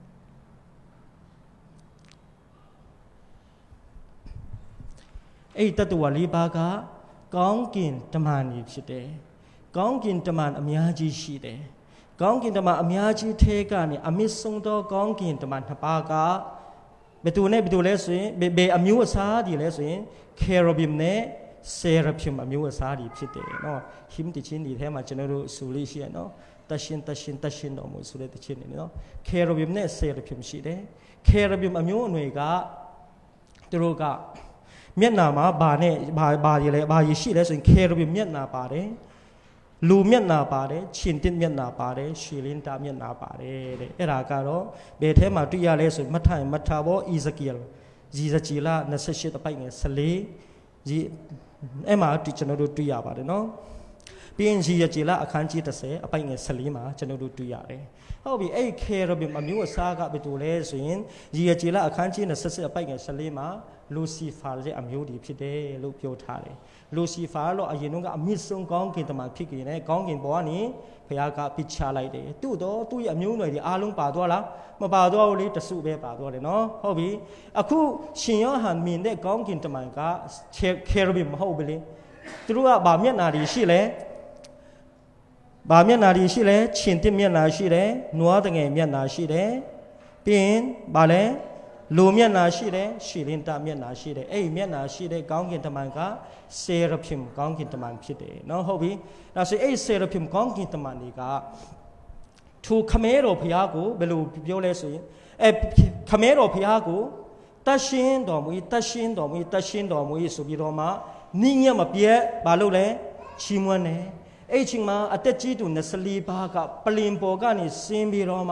အဲ့ဒီတတ္တဝါ4ပါးကကောင်းကင်တမန်ကြီးဖြစ်တယ်ကောင်းကင်တမန်အများကြီးရှိတယ်ကောင်းကင်တမန်အများကြီးထဲကနေအမြင့်ဆုံးသောကောင်းကင်တမန်2ပါးကဘယ်သူနဲ့ဘယ်သူလဲဆိုရင်ဘယ်အမျိုးအစားဒီလဲဆိုရင် Cherubim နဲ့ Seraphim အမျိုးအစားဒီဖြစ်တယ်เนาะဟိမတချင်းဒီထဲမှာကျွန်တော်တို့ဆိုလို့ရှိရเนาะတရှင်တော်မူဆိုတဲ့တချင်းနေเนาะ Cherubim နဲ့ Seraphim ရှိတယ် Cherubim အမျိုးအနွယ်ကသူတို့ကမျက်နာမှာဘာနဲ့ဘာရလဲဘာရရှိလဲဆိုရင် Cherubim မျက်နာပါတယ်လူမျက်နာပါတယ်ခြင်တစ်မျက်နာပါတယ်ရွှေလင်းတာမျက်နာပါတယ်တဲ့အဲ့ဒါကတော့ဘယ်ထဲမှာတွေ့ရလဲဆိုမထာဘောဣဇကိယဇီဇချီလာ28အပိုက်ငယ်14ဒီအဲ့မှာကျွန်တော်တို့တွေ့ရပါတယ်နော်ပြီးရင်ဇီဇချီလာအခန်းကြီး30အပိုက်ငယ်14မှာကျွန်တော်တို့တွေ့ရတယ်ဟုတ်ပြီအဲ့ Cherubim အမျိုးအစားကဘယ်လိုလဲဆိုရင်ဇီဇချီလာအခန်းကြီး28အပိုက်ငယ်14မှာလူစီဖာရဲ့အမျိုးဒီဖြစ်တယ်လို့ပြောထားတယ်လူစီဖာလို့အရင်ကအမြင့်ဆုံးကောင်းကင်တမန်ဖြစ်ကြတယ်ကောင်းကင်ဘောကနေဘုရားကပြချလိုက်တယ်သူ့ရဲ့အမျိုးနွယ်ဒီအားလုံးပါသွားလားမပါသွားဘူးလေတစုပဲပါသွားတယ်နော်ဟုတ်ပြီအခုရှင်ယောဟန်မြင်တဲ့ကောင်းကင်တမန်က Cherubim မဟုတ်ဘူးလေသူတို့ကဗာမျက်နာတွေရှိလဲဗာမျက်နာတွေရှိလဲခြင်တစ်မျက်နာရှိတယ်နွားတငယ်မျက်နာရှိတယ်ပြီးရင်ဗာလဲလူမျက်နာရှိတယ်ရွှေလင်းတာမျက်နာရှိတယ်အဲ့ဒီမျက်နာရှိတဲ့ကောင်းကင်တမန်က Seraphim ကောင်းကင်တမန်ဖြစ်တယ်နော်ဟုတ်ပြီဒါဆိုအဲ့ Seraphim ကောင်းကင်တမန်တွေကသူခမဲတော်ဘုရားကိုဘယ်လိုပြောလဲဆိုရင်ခမဲတော်ဘုရားကိုတတ်ရှင်းတော်မူဆိုပြီးတော့မှနိညမပြတ်ဘာလို့လဲချီးမွမ်းတယ်အဲ့ချိန်မှာအသက်ကြီးသူ24ပါးကပလင်ပေါ်ကနေဆင်းပြီးတော့မှ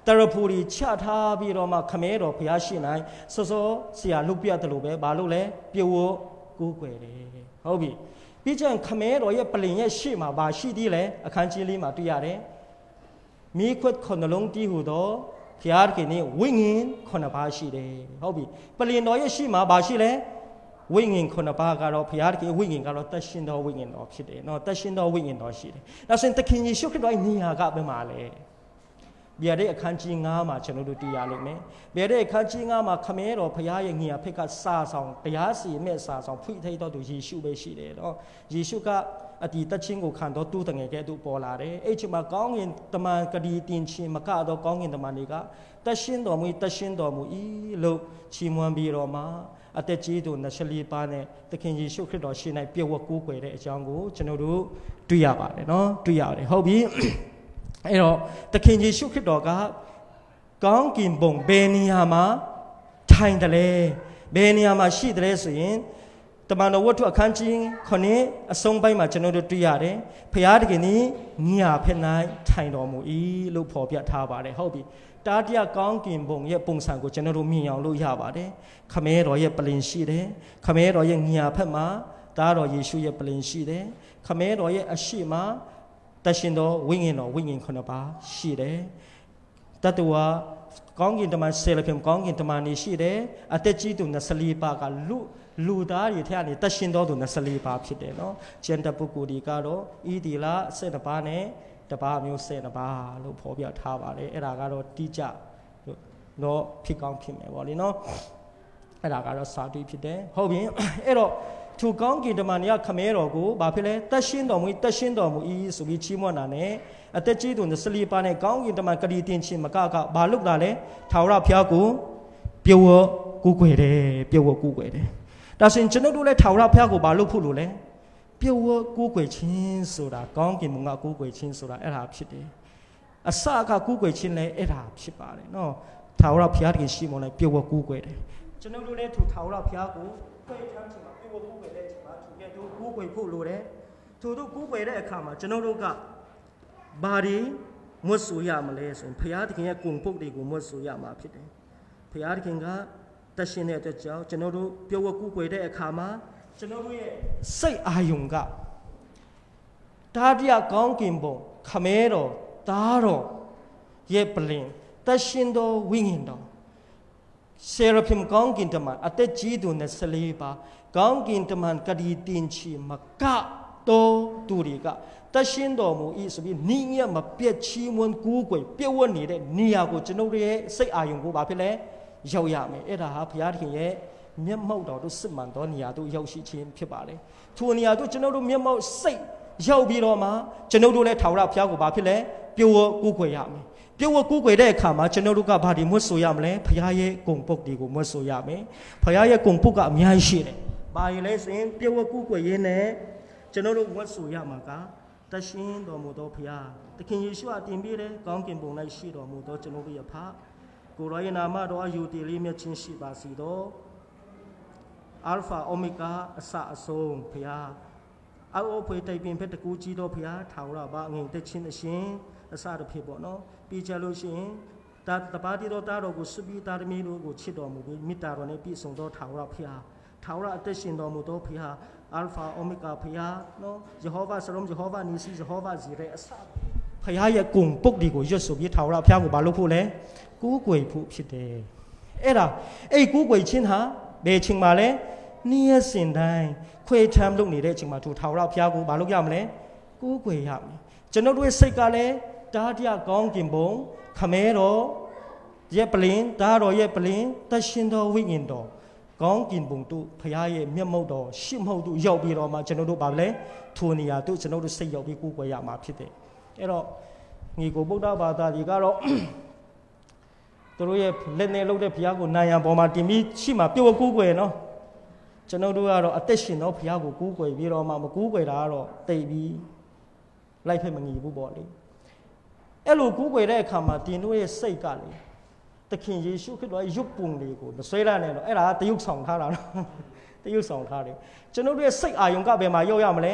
တရဖူရီချထားပြီးတော့မှခမဲတော်ဘုရားရှိနိုင်စောစောဆရာလုပြတယ်လို့ပဲဘာလို့လဲပြုတ်ဝကိုးကွယ်တယ်ဟုတ်ပြီပြီးကျရင်ခမဲတော်ရဲ့ပလင်ရဲ့ရှေ့မှာဘာရှိသေးလဲအခန်းကြီးလေးမှာတွေ့ရတယ်မိခွတ်ခုနှလုံးတီးဟူသောဘုရားခင်နဲ့ဝိညာဉ်ခုနှစ်ပါးရှိတယ်ဟုတ်ပြီပလင်တော်ရဲ့ရှေ့မှာဘာရှိလဲဝိညာဉ်ခုနှစ်ပါးကတော့ဘုရားခင်ဝိညာဉ်ကတော့တရှင်တော်ဝိညာဉ်တော်ဖြစ်တယ်နော်တရှင်တော်ဝိညာဉ်တော်ရှိတယ်ဒါဆိုရင်သခင်ယေရှုခရစ်တော်ရဲ့နေရာကဘယ်မှာလဲဗျာဒိတ်အခန်းကြီး9မှာကျွန်တော်တို့တွေ့ရလိမ့်မယ်ဗျာဒိတ်အခန်းကြီး9မှာခမဲတော်ဘုရားရဲ့နေရာဖက်ကစာဆောင်တရားစီမဲ့စာဆောင်ဖွင့်ထိတော်သူယေရှုပဲရှိတယ်နော်ယေရှုကအတီတချင်းကိုခံတော်တူတငယ်ကဲ့သို့ပေါ်လာတယ်အဲ့ချိန်မှာကောင်းကင်တမန်ကတိတင်ချင်းမကတော့ကောင်းကင်တမန်တွေကတရှင်တော်မူဤလို့ချီးမွမ်းပြီးတော့မှအသက်ကြီးသူ24ပါးနဲ့သခင်ယေရှုခရစ်တော်ရှင်၌ပြုတ်ဝကိုးကွယ်တဲ့အကြောင်းကိုကျွန်တော်တို့တွေ့ရပါတယ်နော်တွေ့ရတယ်ဟုတ်ပြီအဲ့တော့သခင်ယေရှုခရစ်တော်ကကောင်းကင်ဘုံဘယ်နေရာမှာထိုင်တယ်လဲဘယ်နေရာမှာရှိတယ်လဲဆိုရင်တမန်တော်ဝတ္ထုအခန်းကြီး9အဆုံးပိုင်းမှာကျွန်တော်တို့တွေ့ရတယ်ဖျားတခင်ဤညဖက်၌ထိုင်တော်မူ၏လို့ဖော်ပြထားပါတယ်ဟုတ်ပြီတာတရကောင်းကင်ဘုံရဲ့ပုံစံကိုကျွန်တော်တို့မြင်အောင်လို့ရပါတယ်ခမဲတော်ရဲ့ပလင်ရှိတယ်ခမဲတော်ရဲ့ညဖက်မှာသားတော်ယေရှုရဲ့ပလင်ရှိတယ်ခမဲတော်ရဲ့အရှိမတရှင်တော်ဝိညာဉ်တော်ဝိညာဉ်ခုနှစ်ပါးရှိတယ်တတဝါကောင်းကင်တမန်ဆယ်လပြကောင်းကင်တမန်နေရှိတယ်အသက်ကြီးသူ24ပါးကလူသားတွေထဲကနေတရှင်တော်သူ24ပါးဖြစ်တယ်နော်ကျန်တဲ့ပုဂ္ဂိုလ်တွေကတော့ဤဒီလာ12ပါးနဲ့တပါးမျိုး12ပါးလို့ဖော်ပြထားပါတယ်အဲ့ဒါကတော့တိကျတော့ဖြစ်ကောင်းဖြစ်မယ်ပေါ့လေနော်အဲ့ဒါကတော့စာတွေ့ဖြစ်တယ်ဟုတ်ပြီအဲ့တော့သူကောင်းကင်တမန်တွေကခမဲတော်ကိုဘာဖြစ်လဲတရှင်တော်မူဤဆိုပြီးချီးမွမ်းတာနဲ့အသက်ကြီးသူ24ပါးနဲ့ကောင်းကင်တမန်ကတိတင်ချင်းမကဘာလုပ်တာလဲထာဝရဘုရားကိုပြုတ်ဝကူးကွယ်တယ်ပြုတ်ဝကူးကွယ်တယ်ဒါဆိုရင်ကျွန်တော်တို့လည်းထာဝရဘုရားကိုဘာလုပ်ဖို့လို့လဲပြုတ်ဝကူးကွယ်ခြင်းဆိုတာကောင်းကင်ဘုံကကူးကွယ်ခြင်းဆိုတာအဲ့ဒါဖြစ်တယ်အစကကူးကွယ်ခြင်းလည်းအဲ့ဒါဖြစ်ပါတယ်နော်ထာဝရဘုရားတကယ်ရှိမလို့ပြုတ်ဝကူးကွယ်တယ်ကျွန်တော်တို့လည်းထာဝရဘုရားကိုတွေ့ထမ်းချင်မှာပြုတ်ဝကူးကွယ်တဲ့ချိန်မှာသူကတို့ကူးကွယ်ဖို့လိုတယ်သူတို့ကူးကွယ်တဲ့အခါမှာကျွန်တော်တို့ကဘာတွေမွတ်ဆိုရမလဲဆိုရင်ဘုရားသခင်ရဲ့ဂုဏ်ပုဒ်တွေကိုမွတ်ဆိုရမှာဖြစ်တယ်ဘုရားသခင်ကတရှင်တဲ့အတွက်ကြောင့်ကျွန်တော်တို့ပြုတ်ဝကူးကွယ်တဲ့အခါမှာကျွန်တော်တို့ရဲ့စိတ်အာယုံကတာတရကောင်းကင်ဘုံခမဲတော်သားတော်ရဲ့ပလင်တရှင်တော်ဝိညာဉ်တော်เซราฟิมကောင်းကင်တမန်အသက်ကြီးသူ24ပါးကောင်းကင်တမန်ကတိတင်ချီမကတော့သူတွေကတရှင်တော်မူဤဆိုပြီးနိညမပြည့်ချီးမွမ်းကူးကွယ်ပြည့်ဝနေတဲ့နေရာကိုကျွန်တော်တို့ရဲ့စိတ်အာယုံကိုဘာဖြစ်လဲရောက်ရမယ်အဲ့ဒါဟာဘုရားသခင်ရဲ့မျက်မှောက်တော်တို့စစ်မှန်သောနေရာတို့ရောက်ရှိခြင်းဖြစ်ပါတယ်ထိုနေရာတို့ကျွန်တော်တို့မျက်မှောက်စိတ်ရောက်ပြီးတော့မှကျွန်တော်တို့လည်းထာဝရဘုရားကိုဘာဖြစ်လဲပြုတ်ဝကူးကွယ်ရမယ်ပြုတ်ဝကူးကွယ်တဲ့အခါမှာကျွန်တော်တို့ကဘာတွေမွတ်ဆိုရမလဲဘုရားရဲ့ဂုဏ်ပုဒ်တွေကိုမွတ်ဆိုရမယ်ဘုရားရဲ့ဂုဏ်ပုဒ်ကအများကြီးရှိတယ်ဘာရင်လဲဆိုရင်ပြုတ်ဝကူးကွယ်ရင်းနဲ့ကျွန်တော်တို့မွတ်ဆိုရမှာကတရှင်တော်မူသောဘုရားသခင်ယေရှုအတင်ပြတဲ့ကောင်းကင်ဘုံ၌ရှိတော်မူသောကျွန်တော်တို့ရဲ့ဖခင်ကိုရောရဲ့နာမတော်အယူတည်လေးမြတ်ချင်းရှိပါစေသောအာလ်ဖာအိုမီဂါအစအဆုံးဘုရားအောက်ဖွေတိုင်ပင်ဖက်တကူကြီးသောဘုရားထာဝရဘငြိမ်သက်ခြင်းအရှင်အစတစ်ဖြစ်ပေါ့နော်ပြီးကြလို့ရှိရင်တပါးတိတော်တာတော်ကိုစွပြီးတာသမီးတို့ကိုချစ်တော်မူပြီးမေတ္တာတော်နဲ့ပြည့်စုံသောထာဝရဘုရားထာဝရအသက်ရှင်တော်မူသောဘုရားအာလ်ဖာအိုမီဂါဘုရားနော်ယေဟောဗာဆလုံးယေဟောဗာနီစီယေဟောဗာဇီရဲအစဘုရားရဲ့ဂုဏ်ပုဒ်တွေကိုရွတ်ဆိုပြီးထာဝရဘုရားကိုဘာလုပ်ဖို့လဲကူးကွယ်ဖို့ဖြစ်တယ်အဲ့ဒါအဲ့ကူးကွယ်ခြင်းဟာဘယ်ချိန်မှာလဲနေ့ရက်စဉ်တိုင်းခွေထမ်းလုပ်နေတဲ့အချိန်မှာသူထာဝရဘုရားကိုဘာလုပ်ရမလဲကူးကွယ်ရမယ်ကျွန်တော်တို့ရဲ့စိတ်ကလည်းတားတရကောင်းကင်ဘုံခမဲတော်ရဲ့ပလင်သားတော်ရဲ့ပလင်တရှင်တော်ဝိညာဉ်တော်ကောင်းကင်ဘုံတို့ဘုရားရဲ့မျက်မှောက်တော်ရှစ်မှောက်တို့ရောက်ပြီးတော့မှကျွန်တော်တို့ဘာလဲထိုနေရာတို့ကျွန်တော်တို့စိတ်ရောက်ပြီးကူးကွယ်ရမှာဖြစ်တယ်အဲ့တော့ညီကိုဗုဒ္ဓဘာသာတွေကတော့သူတို့ရဲ့လက်နဲ့လုပ်တဲ့ဘုရားကိုနာယံပေါ်မှာတင်ပြီးရှိမှပြုတ်ကူးကွယ်နော်ကျွန်တော်တို့ကတော့အသက်ရှင်သောဘုရားကိုကူးကွယ်ပြီးတော့မှမကူးကွယ်တာကတော့တိတ်ပြီးလိုက်ဖက်မငြီဘူးပေါ့လေအဲ့လိုကူးကွယ်တဲ့အခါမှာတင်တို့ရဲ့စိတ်ကလေသခင်ယေရှုခရစ်တော်ရဲ့ရုပ်ပုံတွေကိုမဆွဲရနဲ့တော့အဲ့ဒါတရုပ်ဆောင်ထားတာနော်တရုပ်ဆောင်ထားတယ်ကျွန်တော်တို့ရဲ့စိတ်အာယုံကဘယ်မှာရောက်ရမလဲ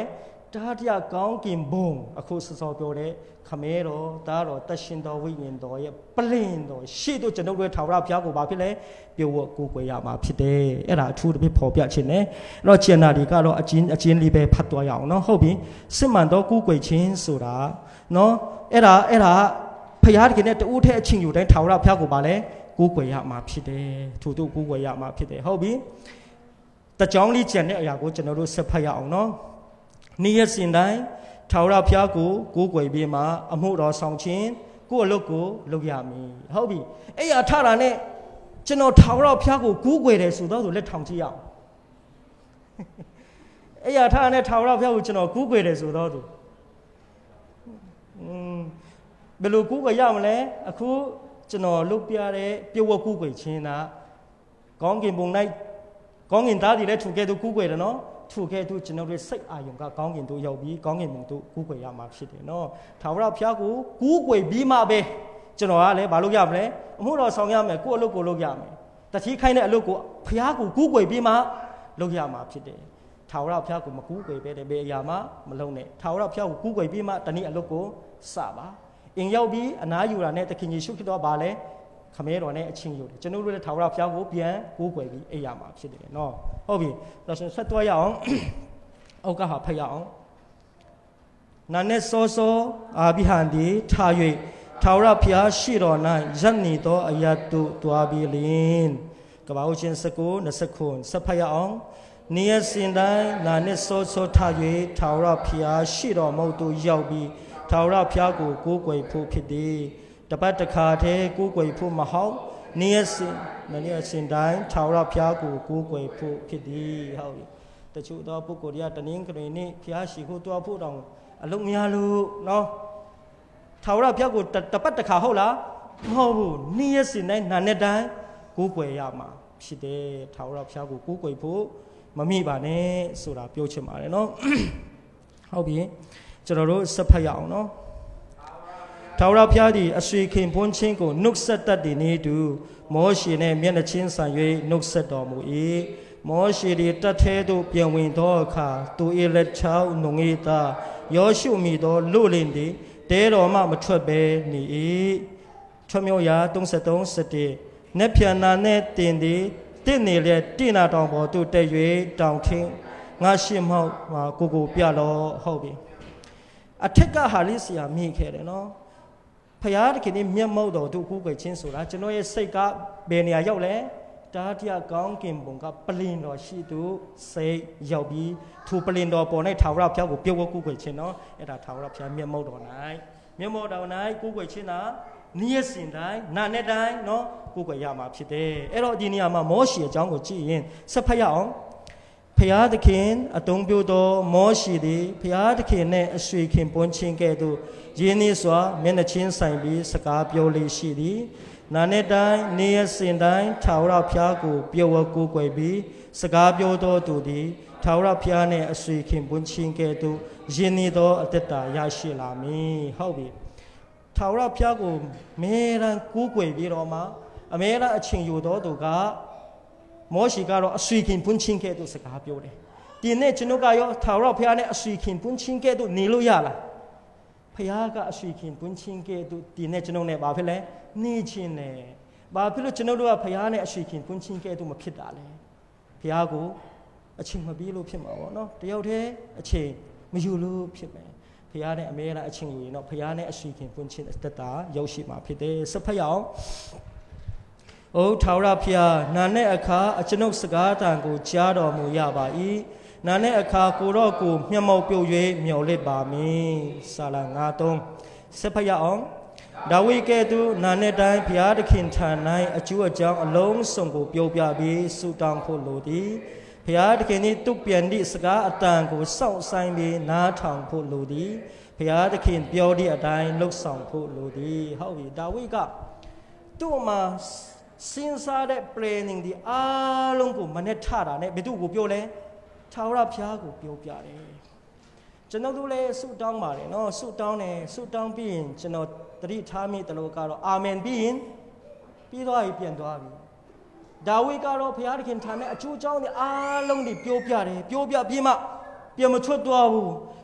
ဒါတရားကောင်းကင်ဘုံအခုစောပြောတဲ့ခမဲတော်ဒါတော်တရှင်တော်ဝိညာဉ်တော်ရဲ့ပလင်တော်ရှေ့တို့ကျွန်ုပ်တို့ထာဝရဘုရားကိုဘာဖြစ်လဲပြုဝတ်ကိုးကွယ်ရမှာဖြစ်တယ်အဲ့ဒါအထူးတစ်ပြဖော်ပြခြင်းနဲ့အဲ့တော့ကျန်တာတွေကတော့အချင်းလေးပဲဖတ်သွားရအောင်နော်ဟုတ်ပြီစစ်မှန်သောကိုးကွယ်ခြင်းဆိုတာနော်အဲ့ဒါဘုရားတကယ်နဲ့တူးထဲအချင်းယူတိုင်းထာဝရဘုရားကိုဘာလဲကိုးကွယ်ရမှာဖြစ်တယ်ထို့သူကိုးကွယ်ရမှာဖြစ်တယ်ဟုတ်ပြီတကြောင်းလေးကျန်တဲ့အရာကိုကျွန်တော်တို့ဆက်ဖတ်ရအောင်နော်နေ့ရက်စဉ်တိုင်းထာဝရဘုရားကိုကိုးကွယ်ပြီးမှအမှုတော်ဆောင်ခြင်းကိုယ့်အလုပ်ကိုလုပ်ရမည်ဟုတ်ပြီအဲ့ရထတာနဲ့ကျွန်တော်ထာဝရဘုရားကိုကိုးကွယ်တယ်ဆိုတော့လက်ထောင်ကြည့်ရအောင်အဲ့ရထတာနဲ့ထာဝရဘုရားကိုကျွန်တော်ကိုးကွယ်တယ်ဆိုတော့သူဘယ်လိုကိုးကွယ်ရမလဲအခုကျွန်တော်လုပ်ပြတဲ့ပြုဝတ်ကိုးကွယ်ခြင်းကကောင်းကင်ဘုံ၌ကောင်းကင်သားတွေလည်းထူခဲ့သူကိုးကွယ်တယ်နော်ထူခဲ့သူကျွန်တော်တို့စိတ်အာယုံကကောင်းကင်တို့ရောက်ပြီးကောင်းကင်ဘုံတို့ကိုးကွယ်ရမှာဖြစ်တယ်နော်ထာဝရဘုရားကိုကိုးကွယ်ပြီးမှပဲကျွန်တော်ကလည်းမလုပ်ရမလဲအမှုတော်ဆောင်ရမယ်ကိုယ့်အလုပ်ကိုလုပ်ရမယ်တတိခိုင်းတဲ့အလုပ်ကိုဘုရားကိုကိုးကွယ်ပြီးမှလုပ်ရမှာဖြစ်တယ်ထာဝရဘုရားကိုမကိုးကွယ်ပဲတဲ့ဘယ်အရာမှမလုပ်နဲ့ထာဝရဘုရားကိုကိုးကွယ်ပြီးမှတနည်းအလုပ်ကိုစပါအင်ရောက်ပြီးအနားယူတာနဲ့သခင်ယေရှုခရစ်တော်ဘာလဲခမဲတော်နဲ့အချင်းယူတယ်ကျွန်တော်တို့လည်းထာဝရဘုရားကိုပြန်ကိုးကွယ်ပြီးအိပ်ရမှာဖြစ်တယ်နော်ဟုတ်ပြီဒါဆိုဆက်သွားရအောင်အောက်ကဟာဖတ်ရအောင်နာနဲ့စောစောအာဘိဟန်ဒီထား၍ထာဝရဘုရားရှိတော်၌ရပ်နေသောအရာတို့တွားပြီးလင်ကပ္ပဦးချင်း19ဆက်ဖတ်ရအောင်နေ့ရက်စဉ်တိုင်းနာနဲ့စောစောထား၍ထာဝရဘုရားရှိတော်မဟုတ်သူရောက်ပြီးထာဝရဘုရားကိုကိုးကွယ်ဖို့ဖြစ်သည်တပတ်တစ်ခါတည်းကိုးကွယ်ဖို့မဟုတ်နေ့ရက်စဉ်တိုင်းထာဝရဘုရားကိုကိုးကွယ်ဖို့ဖြစ်သည်ဟုတ်ပြီတချို့သောပုဂ္ဂိုလ်တွေကတနင်္ဂနွေနေ့ဘုရားရှိခိုးသွားဖို့တောင်အလုံးများလို့နော်ထာဝရဘုရားကိုတပတ်တစ်ခါဟုတ်လားမဟုတ်ဘူးနေ့ရက်စဉ်တိုင်းနာနဲ့တိုင်းကိုးကွယ်ရမှာဖြစ်တယ်ထာဝရဘုရားကိုကိုးကွယ်ဖို့မမိပါနဲ့ဆိုတာပြောချင်ပါတယ်နော်ဟုတ်ပြီကျွန်တော်တို့ဆက်ဖတ်ရအောင်နော်ထာဝရဘုရားသည်အဆွေခင်ပွန်းချင်းကိုနှုတ်ဆက်တတ်သည်နည်းတူမောရှေနှင့်မျက်နှာချင်းဆိုင်၍နှုတ်ဆက်တော်မူ၏မောရှေသည်တတ်သေးသို့ပြန်ဝင်သောအခါသူ၏လက်ချောင်းနှုံ၏သားယောရှုမိသောလူလင်သည်တဲတော်မှမထွက်ဘဲနေ၏ထွမြောရာ33:7နက်ဖြန်နာနှင့်တင်သည်တင့်နေလေတိနာတောင်ပေါ်သို့တက်၍တောင်ထင်းငါရှင်းမောက်ကိုပြလောဟုတ်ပြီအထက်ကဟာလေးဆရာမြင်ခဲ့တယ်နော်ဖရာတခင်မျက်မှောက်တော်သူကိုးကွယ်ခြင်းဆိုတာကျွန်တော်ရဲ့စိတ်ကဘယ်နေရာရောက်လဲတားတရားကောင်းကင်ဘုံကပလင်တော်ရှိသူစိတ်ရောက်ပြီးသူပလင်တော်ပေါ်၌ထာဝရဘုရားကိုပြုဝတ်ကိုးကွယ်ခြင်းနော်အဲ့ဒါထာဝရဘုရားမျက်မှောက်တော်၌မျက်မှောက်တော်၌ကိုးကွယ်ခြင်းသာနေ့ရက်စဉ်တိုင်းနာနဲ့တိုင်းနော်ကိုးကွယ်ရမှာဖြစ်တယ်အဲ့တော့ဒီနေရာမှာမောရှေအကြောင်းကိုကြည့်ရင်ဆက်ဖတ်ရအောင်ဖျားသခင်အတုံးပြသောမောရှိသည်ဖျားသခင်နှင့်အဆွေခင်ပွန်းချင်းကဲ့သို့ရင်းနှီးစွာမျက်နှာချင်းဆိုင်ပြီးစကားပြောလေရှိသည်နာနဲ့တိုင်းနေ့ရက်စဉ်တိုင်းထာဝရဘုရားကိုပြုဝတ်ကိုးကွယ်ပြီးစကားပြောသောသူသည်ထာဝရဘုရားနှင့်အဆွေခင်ပွန်းချင်းကဲ့သို့ရင်းနှီးသောအသက်တာရရှိလာမည်ဟုတ်ပြီထာဝရဘုရားကိုမဲရန်ကိုးကွယ်ပြီးတော့မှအမဲရအချင်းယူတော်သူကမောရှိကတော့အဆွေခင်ပွန်းချင်းကဲ့သို့စကားပြောတယ်ဒီနေ့ကျွန်တော်ကရောထာဝရဘုရားနဲ့အဆွေခင်ပွန်းချင်းကဲ့သို့နေလို့ရလားဘုရားကအဆွေခင်ပွန်းချင်းကဲ့သို့ဒီနေ့ကျွန်တော်နဲ့ဘာဖြစ်လဲနေချင်းနဲ့ဘာဖြစ်လို့ကျွန်တော်တို့ကဘုရားနဲ့အဆွေခင်ပွန်းချင်းကဲ့သို့မဖြစ်တာလဲဘုရားကိုအချိန်မပြီးလို့ဖြစ်မှာပေါ့နော်တယောက်တည်းအချိန်မယူလို့ဖြစ်မယ်ဘုရားနဲ့အမြဲတမ်းအချိန်ယူရင်တော့ဘုရားနဲ့အဆွေခင်ပွန်းချင်းတက်တာရောက်ရှိမှာဖြစ်တယ်ဆက်ဖတ်ရအောင်အိုထာဝရဘုရားနာနဲ့အခါအကျွန်ုပ်စကားတန်ကိုကြားတော်မူရပါ၏နာနဲ့အခါကိုတော့ကိုမျက်မှောက်ပြုတ်၍မျော်လင့်ပါမည်ဆာလ9:3ဆက်ဖတ်ရအောင်ဒါဝိကဲ့သို့နာနဲ့တိုင်းဘုရားသခင်ထံ၌အကျိုးအကြောင်းအလုံးစုံကိုပြောပြပြီးဆုတောင်းဖို့လိုသည်ဘုရားသခင်၏တုတ်ပြန်သည့်စကားအတန်ကိုစောင့်ဆိုင်ပြီးနားထောင်ဖို့လိုသည်ဘုရားသခင်ပြောသည့်အတိုင်းလှုပ်ဆောင်ဖို့လိုသည်ဟုတ်ပြီဒါဝိကသူ့မှာစဉ်းစားတဲ့ planning ဒီအားလုံးကိုမနဲ့ထတာနဲ့ဘယ်သူကိုပြောလဲထာဝရဘုရားကိုပြောပြတယ်ကျွန်တော်တို့လည်းဆုတောင်းပါတယ်နော်ဆုတောင်းတယ်ဆုတောင်းပြီးရင်ကျွန်တော်တတိထားမိတလို့ကတော့အာမင်ပြီးရင်ပြီးသွားပြီပြန်သွားပြီဒါဝိကတော့ဘုရားသခင်ထံနဲ့အကျိုးအကြောင်းတွေအားလုံးတွေပြောပြတယ်ပြောပြပြီးမှပြန်မချွတ်သွားဘူး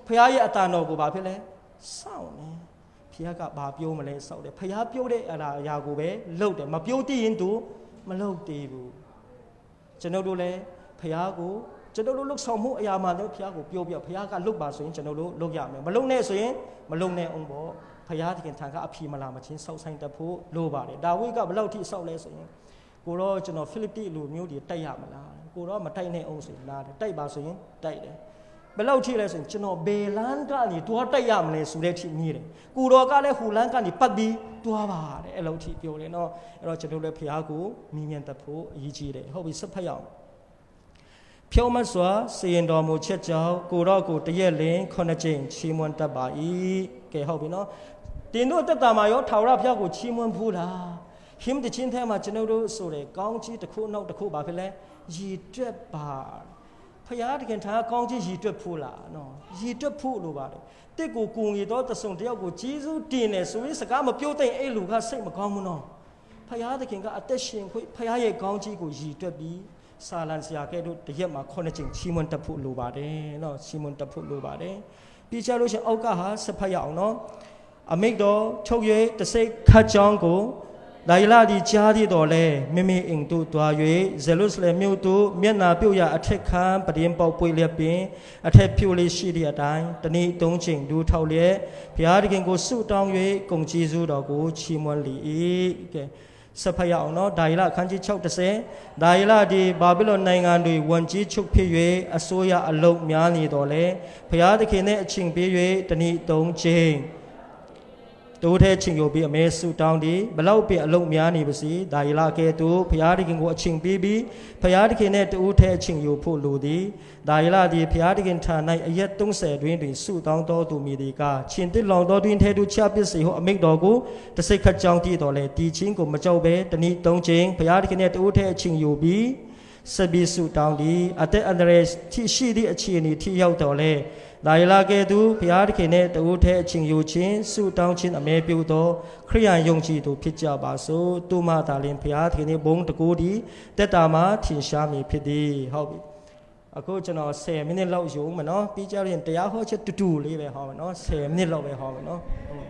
ဖျားရဲ့အတန်တော်ကိုဘာဖြစ်လဲစောင့်နေဖျားကဘာပြောမလဲစောင့်တယ်ဖျားပြောတဲ့အရာကိုပဲလုပ်တယ်မပြောတည်ရင်သူမလုပ်တည်ဘူးကျွန်တော်တို့လည်းဖျားကိုကျွန်တော်တို့လှုပ်ဆောင်မှုအရာမှလည်းဖျားကိုပြောပြဖျားကလှုပ်ပါဆိုရင်ကျွန်တော်တို့လှုပ်ရမယ်မလှုပ်နဲ့ဆိုရင်မလှုပ်နဲ့အောင်ပေါ့ဖျားသခင်ထံကအဖြေမလာမချင်းစောက်ဆိုင်တတ်ဖို့လိုပါတယ်ဒါဝိဒ်ကဘယ်လောက်ထိစောက်လဲဆိုရင်ကိုတော့ကျွန်တော်ဖိလိပ္ပိလူမျိုးတွေတိုက်ရမလားကိုတော့မတိုက်နဲ့အောင်ဆိုရင်လားတိုက်ပါဆိုရင်တိုက်တယ်ဘယ်လောက်ထိလဲဆိုရင်ကျွန်တော်ဘေလန်ကနေတွားတိုက်ရမလဲဆိုတဲ့အထိမြည်တယ်ကိုတော်ကလည်းဟူလန်ကနေပတ်ပြီးတွားပါတယ်အဲ့လောက်ထိပြောတယ်နော်အဲ့တော့ကျွန်တော်လည်းဖျားကိုမြင်မြန်တတ်ဖို့အရေးကြီးတယ်ဟုတ်ပြီစဖတ်ရအောင်ဖြုံးမစွာစေရင်တော်မူချက်ကြောင့်ကိုတော့ကိုတရက်လင်း9ကြိမ်ချီးမွမ်းတတ်ပါ၏ကဲဟုတ်ပြီနော်တင်တို့တက်တာမှာရောထာဝရဘုရားကိုချီးမွမ်းဖို့လားဟိမတချင်းထဲမှာကျွန်တော်တို့ဆိုတယ်ကောင်းကြီးတစ်ခုနောက်တစ်ခုပါဖြစ်လဲရည်တွက်ပါဖျားတခင်ထားကောင်းကြီးရည်တွက်ဖို့လားနော်ရည်တွက်ဖို့လိုပါတယ်တစ်ကိုကိုငေတော့တဆုံတယောက်ကိုကြီးစုတင်တယ်ဆိုရင်စကားမပြောတဲ့အဲ့လူကစိတ်မကောင်းဘူးနော်ဖျားတခင်ကအသက်ရှင်ခွင့်ဖျားရဲ့ကောင်းကြီးကိုရည်တွက်ပြီးစာလန်ဆရာကဲတို့တရက်မှာ9ကြိမ်ချီးမွမ်းတတ်ဖို့လိုပါတယ်နော်ချီးမွမ်းတတ်ဖို့လိုပါတယ်ပြီးကြလို့ရှိရင်အောက်ကဟာစဖတ်ရအောင်နော်အမိတ်တော်ထုတ်၍တစိတ်ခတ်ကြောင်းကိုဒါယလဒီကြားသည်တော်လဲမိမိအိမ်သို့တွား၍ဇေရုဆလင်မြို့သို့မျက်နာပြုတ်ရအထက်ခံပဒင်းပေါက်ပွေလျက်ပင်အထက်ဖြိုလေးရှိသည့်အတိုင်းတနေ့3ချိန်ဒူထောက်လျက်ဘုရားသခင်ကိုဆုတောင်း၍ဂုဏ်ကျေးဇူးတော်ကိုချီးမွမ်းလေ၏ကဲစဖတ်ရအောင်နော်ဒါယလအခန်းကြီး6:30ဒါယလဒီဘာဗိလုန်နိုင်ငံတွင်ဝန်ကြီးချုပ်ဖြစ်၍အစိုးရအလုံးများနေတော်လဲဘုရားသခင်နဲ့အချင်းပေး၍တနေ့3ချိန်တိုးထဲချင်ယူပြီးအမဲဆူတောင်းဒီဘလောက်ပင်အလုံးများနေပါစီဒါယလကဲသူဘုရားသခင်ကိုအချင်းပေးပြီးဘုရားသခင်နဲ့တိုးထဲချင်ယူဖို့လိုသည်ဒါယလသည်ဘုရားသခင်ထံ၌အရက်30တွင်ဆူတောင်းတော်သူမိဒီကချင်းတစ်လောင်တော်တွင်ထဲသူချပစ်စေဟုအမိန့်တော်ကိုတစိတ်ခတ်ကြောင်းတည်တော်လဲဒီချင်းကိုမကြောက်ပဲတနည်း3ချိန်ဘုရားသခင်နဲ့တိုးထဲအချင်းယူပြီးစပီဆူတောင်းဒီအသက်အန္တရာယ်ရှိသည့်အခြေအနေထိရောက်တော်လဲဒါယလကဲသူဘုရားသခင်နဲ့တဦးထဲအချင်းယူခြင်းဆုတောင်းခြင်းအမဲပြုသောခရိယန်ယုံကြည်သူဖြစ်ကြပါစို့သူမသာလင်ဘုရားသခင်နဲ့ဘုံတကူဒီတက်တာမှာထင်ရှားမည်ဖြစ်သည်ဟုတ်ပြီအခုကျွန်တော်10မိနစ်လောက်ယူမယ်နော်ပြီးကြရင်တရားဟောချက်တူတူလေးပဲဟောမယ်နော်10မိနစ်လောက်ပဲဟောမယ်နော်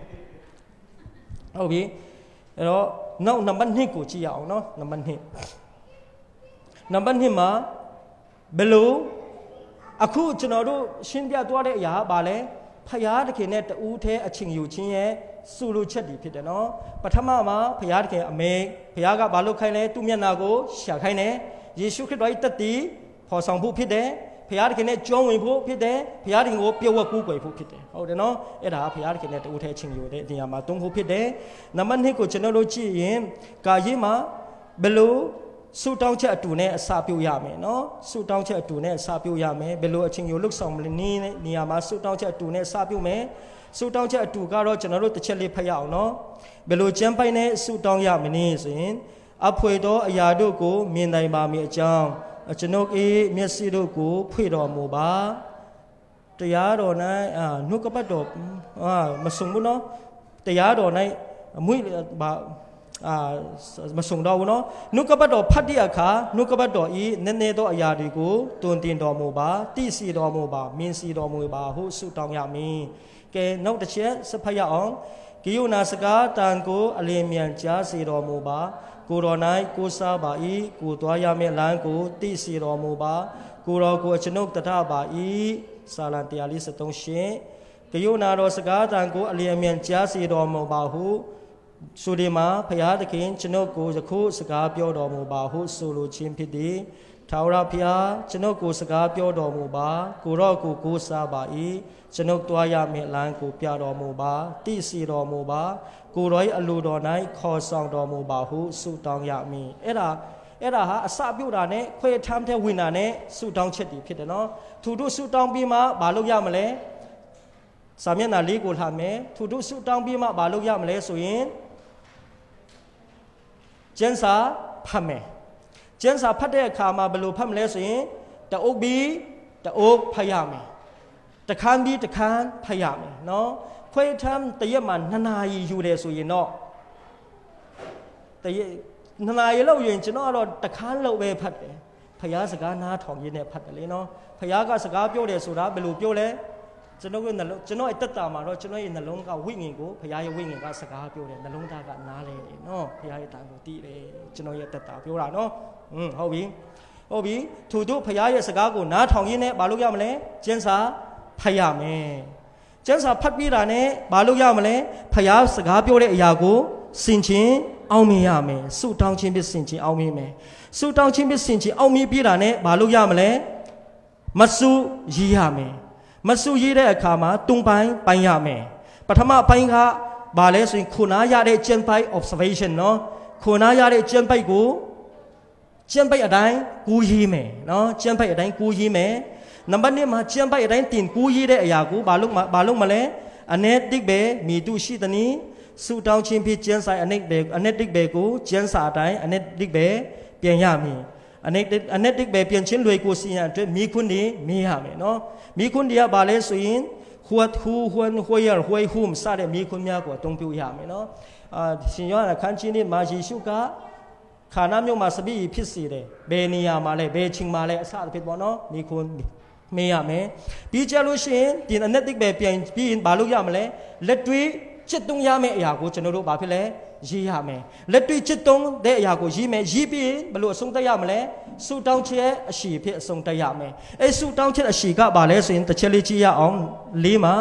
ဟုတ်ပြီအဲ့တော့နောက်နံပါတ်2ကိုကြည့်ရအောင်နော်နံပါတ်2မှာဘယ်လိုအခုကျွန်တော်တို့ရှင်းပြသွားတဲ့အရာဘာလဲဖယားတခင်နဲ့တူးထဲအချင်းယူခြင်းရဲ့စုလိုချက်တွေဖြစ်တယ်နော်ပထမမှာဖယားတခင်အမေဖယားကဘာလို့ခိုင်းလဲသူ့မျက်နာကိုရှာခိုင်းတယ်ယေရှုခရစ်တော်၏တတ်တည်ဖော်ဆောင်ဖို့ဖြစ်တယ်ဖယားတခင်နဲ့ကျွမ်းဝင်ဖို့ဖြစ်တယ်ဖယားတခင်ကိုပြုတ်ဝက်ကူးကွယ်ဖို့ဖြစ်တယ်ဟုတ်တယ်နော်အဲ့ဒါဖယားတခင်နဲ့တူးထဲအချင်းယူတဲ့နေရာမှာတုံးဖို့ဖြစ်တယ်နံပါတ်2ကိုကျွန်တော်တို့ကြည့်ရင်ကာရေးမှာဘယ်လိုဆုတောင်းချက်အတူနဲ့အစာပြုတ်ရမယ်နော်ဆုတောင်းချက်အတူနဲ့အစာပြုတ်ရမယ်ဘယ်လိုအချင်းယူလှုပ်ဆောင်မလဲနေရာမှာဆုတောင်းချက်အတူနဲ့အစာပြုတ်မယ်ဆုတောင်းချက်အတူကတော့ကျွန်တော်တို့တစ်ချက်လေးဖတ်ရအောင်နော်ဘယ်လိုကျမ်းပိုင်နဲ့ဆုတောင်းရမလဲဆိုရင်အဖွေသောအရာတို့ကိုမြင်နိုင်ပါမည်အကြောင်းကျွန်ုပ်၏မျက်စိတို့ကိုဖွင့်တော်မူပါတရားတော်၌နှုတ်ကပတ်တော်မဆုံဘူးနော်တရားတော်၌အမွေဘာမဆုံတော့ဘူးနော်နှုတ်ကပတ်တော်ဖတ်တဲ့အခါနှုတ်ကပတ်တော်ဤနည်းနည်းသောအရာတွေကိုတွင်တင်တော်မူပါသိစီတော်မူပါမြင်စီတော်မူပါဟုဆုတောင်းရမည်ကဲနောက်တစ်ချက်စဖတ်ရအောင်ဂိယုနာစကားတန်ကိုအလင်းမြန်ကြားစေတော်မူပါကိုတော်၌ကိုးစားပါ၏ကိုသွားရမည့်လမ်းကိုသိစီတော်မူပါကိုတော်ကိုအကျွန်ုပ်တထပါ၏စာလံ143ရှင်ဂိယုနာတော်စကားတန်ကိုအလင်းမြန်ကြားစေတော်မူပါဟုဆိုဒီမှာဘုရားသခင်ကျွန်ုပ်ကိုယခုစကားပြောတော်မူပါဟုဆိုလိုခြင်းဖြစ်သည်ထာဝရဘုရားကျွန်ုပ်ကိုစကားပြောတော်မူပါကိုရော့ကိုးစားပါ၏ကျွန်ုပ်တွားရမည့်လမ်းကိုပြတော်မူပါသိစီတော်မူပါကိုရော့၏အလိုတော်၌ခေါ်ဆောင်တော်မူပါဟုဆုတောင်းရမည်အဲ့ဒါဟာအစပြုတ်တာနဲ့ခွေထမ်းတဲ့ဝင်တာနဲ့ဆုတောင်းချက်တွေဖြစ်တယ်နော်သူတို့ဆုတောင်းပြီးမှမလုပ်ရမလဲစာမျက်နှာလေးကိုလှမ်းမယ်သူတို့ဆုတောင်းပြီးမှမလုပ်ရမလဲဆိုရင်ကျမ်းစာဖတ်မယ်ကျမ်းစာဖတ်တဲ့အခါမှာဘယ်လိုဖတ်မလဲဆိုရင်တအုပ်ပြီးတအုပ်ဖတ်ရမယ်တခန်းပြီးတခန်းဖတ်ရမယ်နော်ခွေထမ်းတရက်မှာ2နာရီယူတယ်ဆိုရင်တော့တရက်2နာရီလောက်ယူရင်ကျွန်တော်ကတော့တခန်းလောက်ပဲဖတ်တယ်ဖယားစကားနားထောင်ရင်းနဲ့ဖတ်တယ်လေနော်ဖယားကစကားပြောတယ်ဆိုတာဘယ်လိုပြောလဲကျွန်တော်ရဲ့တက်တာမှာတော့ကျွန်တော်ရဲ့နှလုံးကဝိညာဉ်ကိုဘုရားရဲ့ဝိညာဉ်ကစကားပြောတယ်နှလုံးသားကနားလဲတယ်နော်ဘုရားရဲ့တန်ကိုတည်တယ်ကျွန်တော်ရဲ့တက်တာပြောတာနော်ဟုတ်ပြီသူတို့ဘုရားရဲ့စကားကိုနားထောင်ရင်းနဲ့ဘာလို့ရမလဲကျမ်းစာဖတ်ရမယ်ကျမ်းစာဖတ်ပြီးတာနဲ့ဘာလို့ရမလဲဘုရားစကားပြောတဲ့အရာကိုစင်ချင်းအောင်မြင်ရမယ်ဆုတောင်းခြင်းဖြစ်စင်ချင်းအောင်မြင်မယ်ဆုတောင်းခြင်းဖြစ်စင်ချင်းအောင်မြင်ပြီးတာနဲ့ဘာလို့ရမလဲမဆုရေးရမယ်မဆုရေးတဲ့အခါမှာ3ပိုင်းရမယ်ပထမပိုင်းကဘာလဲဆိုရင်ခုနာရတဲ့ကျင့်ပိုက် observation နော်ခုနာရတဲ့ကျင့်ပိုက်ကိုကျင့်ပိုက်အတိုင်းကူးရေးမယ်နော်ကျင့်ပိုက်အတိုင်းကူးရေးမယ်နံပါတ်1မှာကျင့်ပိုက်အတိုင်းတင်ကူးရေးတဲ့အရာကိုဘာလို့မလဲအ내တိပဲမိတုရှိသည်နီဆုတောင်းခြင်းဖြစ်ကျမ်းစာအ내တိပဲကိုကျမ်းစာအတိုင်းအ내တိပဲပြန်ရမည်အ내တိပဲပြန်ချင်းလွယ်ကိုစီရင်အတွက်မိခွန်းနေမေးရမယ်နော်မိခွန်းတွေကဘာလဲဆိုရင် what who when where why whom စတဲ့မိခွန်းများကိုအသုံးပြုရမယ်နော်ရှင်ယောဟန်အခန်းကြီးနဲ့မာယေရှုကခါနာမြို့မှာစပည့်ဖြစ်စေတယ်ဘယ်နေရာမှာလဲဘယ်ချိန်မှာလဲအစအဖြစ်ပေါ့နော်မိခွန်းမေးရမယ်ပြီးကြလို့ရှိရင်ဒီအ내တိပဲပြန်ပြီးရင်ဘာလို့ရမလဲလက်တွေ့จิตတုံးရမယ့်အရာကိုကျွန်တော်တို့ဘာဖြစ်လဲရေးရမယ်လက်တွေ့จิตတုံးတဲ့အရာကိုရေးမယ်ရေးပြီးဘယ်လိုအဆုံးသတ်ရမလဲဆုတောင်းချက်အရှိဖြစ်အဆုံးသတ်ရမယ်အဲဆုတောင်းချက်အရှိကဘာလဲဆိုရင်တစ်ချက်လေးကြည့်ရအောင်လေးမှာ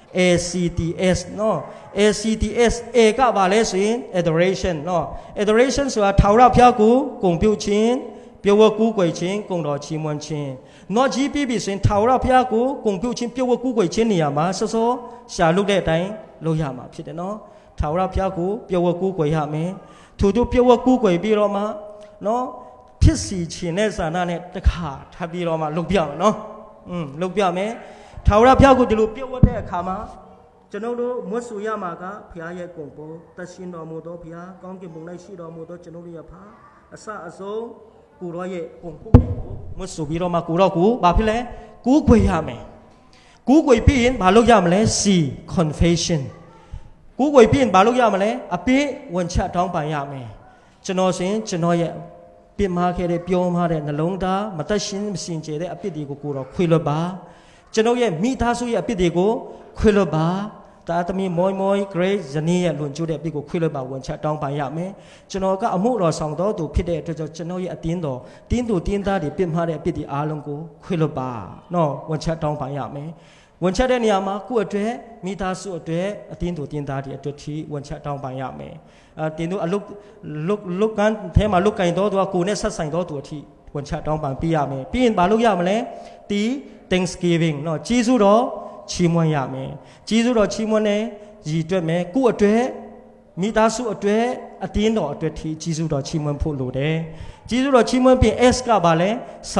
ACTS နော် ACTS A ကဘာလဲဆိုရင် adoration နော် adoration ဆိုတာထာဝရဘုရားကိုဂုဏ်ပြုခြင်းပြောဝကူးကွယ်ခြင်းဂုဏ်တော်ချီးမွမ်းခြင်းနော်ကြီးပြီးပြီဆိုရင်ထာဝရဘုရားကိုဂုဏ်ပြုခြင်းပြောဝကူးကွယ်ခြင်းနေရာမှာစောစောရှာလုပ်တဲ့အတိုင်းလုပ်ရမှာဖြစ်တယ်နော်ထာဝရဘုရားကိုပြောဝကူးကွယ်ရမယ်သူတို့ပြောဝကူးကွယ်ပြီးတော့မှနော်ဖြစ်စီခြင်းနဲ့ဇာနာနဲ့တခါထပ်ပြီးတော့မှလုပ်ပြမယ်နော်လုပ်ပြမယ်ထာဝရဘုရားကိုဒီလိုပြောဝတဲ့အခါမှာကျွန်တော်တို့မွတ်ဆိုရမှာကဘုရားရဲ့ဂုဏ်ပေါ်တရှင်တော်မူသောဘုရားကောင်းကင်ဘုံ၌ရှိတော်မူသောကျွန်တော်တို့ရဲ့ဖာအစအဆုံးကိုရောရဲ့ဂုဏ်ပုဂ္ဂိုလ်ကိုမွတ်ဆိုပြီးတော့မှကိုရောကိုဘာဖြစ်လဲကူးကွယ်ရမယ်ကူးကွယ်ပြီးရင်ဘာလုပ်ရမလဲ C confession ကူးကွယ်ပြီးရင်ဘာလုပ်ရမလဲအပြည့်ဝန်ချတောင်းပန်ရမယ်ကျွန်တော်ဆိုရင်ကျွန်တော်ရဲ့ပြစ်မှားခဲ့တဲ့ပြောမှားတဲ့နှလုံးသားမသက်ရှင်မစင်ကြယ်တဲ့အပြစ်တွေကိုကိုတော့ခွေလွတ်ပါကျွန်တော်ရဲ့မိသားစုရဲ့အပြစ်တွေကိုခွေလွတ်ပါတာသမီမွိုင်း Grace ဇနီးရဲ့လွန်ကျူးတဲ့အပြစ်ကိုခွေလွတ်ပါဝန်ချတောင်းပန်ရမယ်ကျွန်တော်ကအမှုတော်ဆောင်တော်သူဖြစ်တဲ့အတွက်ကြောင့်ကျွန်တော်ရဲ့အတင်းတော်တင်းသူတင်းသားတွေပြစ်မှားတဲ့အပြစ်တွေအားလုံးကိုခွေလွတ်ပါနော်ဝန်ချတောင်းပန်ရမယ်ဝန်ချတဲ့နေရာမှာကိုယ့်အတွက်မိသားစုအတွက်အတင်းသူတင်းသားတွေအတွက်ထိဝန်ချတောင်းပန်ရမယ်တင်းသူအလုတ်ကန်ထဲမှာလုတ်ကင်တော်သူကကိုယ်နဲ့ဆက်ဆိုင်တော်သူအထိဝန်ချတောင်းပန်ပြရမယ်ပြီးရင်ဘာလို့ရမလဲတီ Thanksgiving နော်ကျေးဇူးတော်ချီးမွမ်းရမယ်ကျေးဇူးတော်ချီးမွမ်းတဲ့ရည်အတွက်မယ်ကိုယ့်အတွက်မိသားစုအတွက်အတင်းတော်အတွက်ထိကျေးဇူးတော်ချီးမွမ်းဖို့လိုတယ်ကျေးဇူးတော်ချီးမွမ်းပြီး S ကဘာလဲ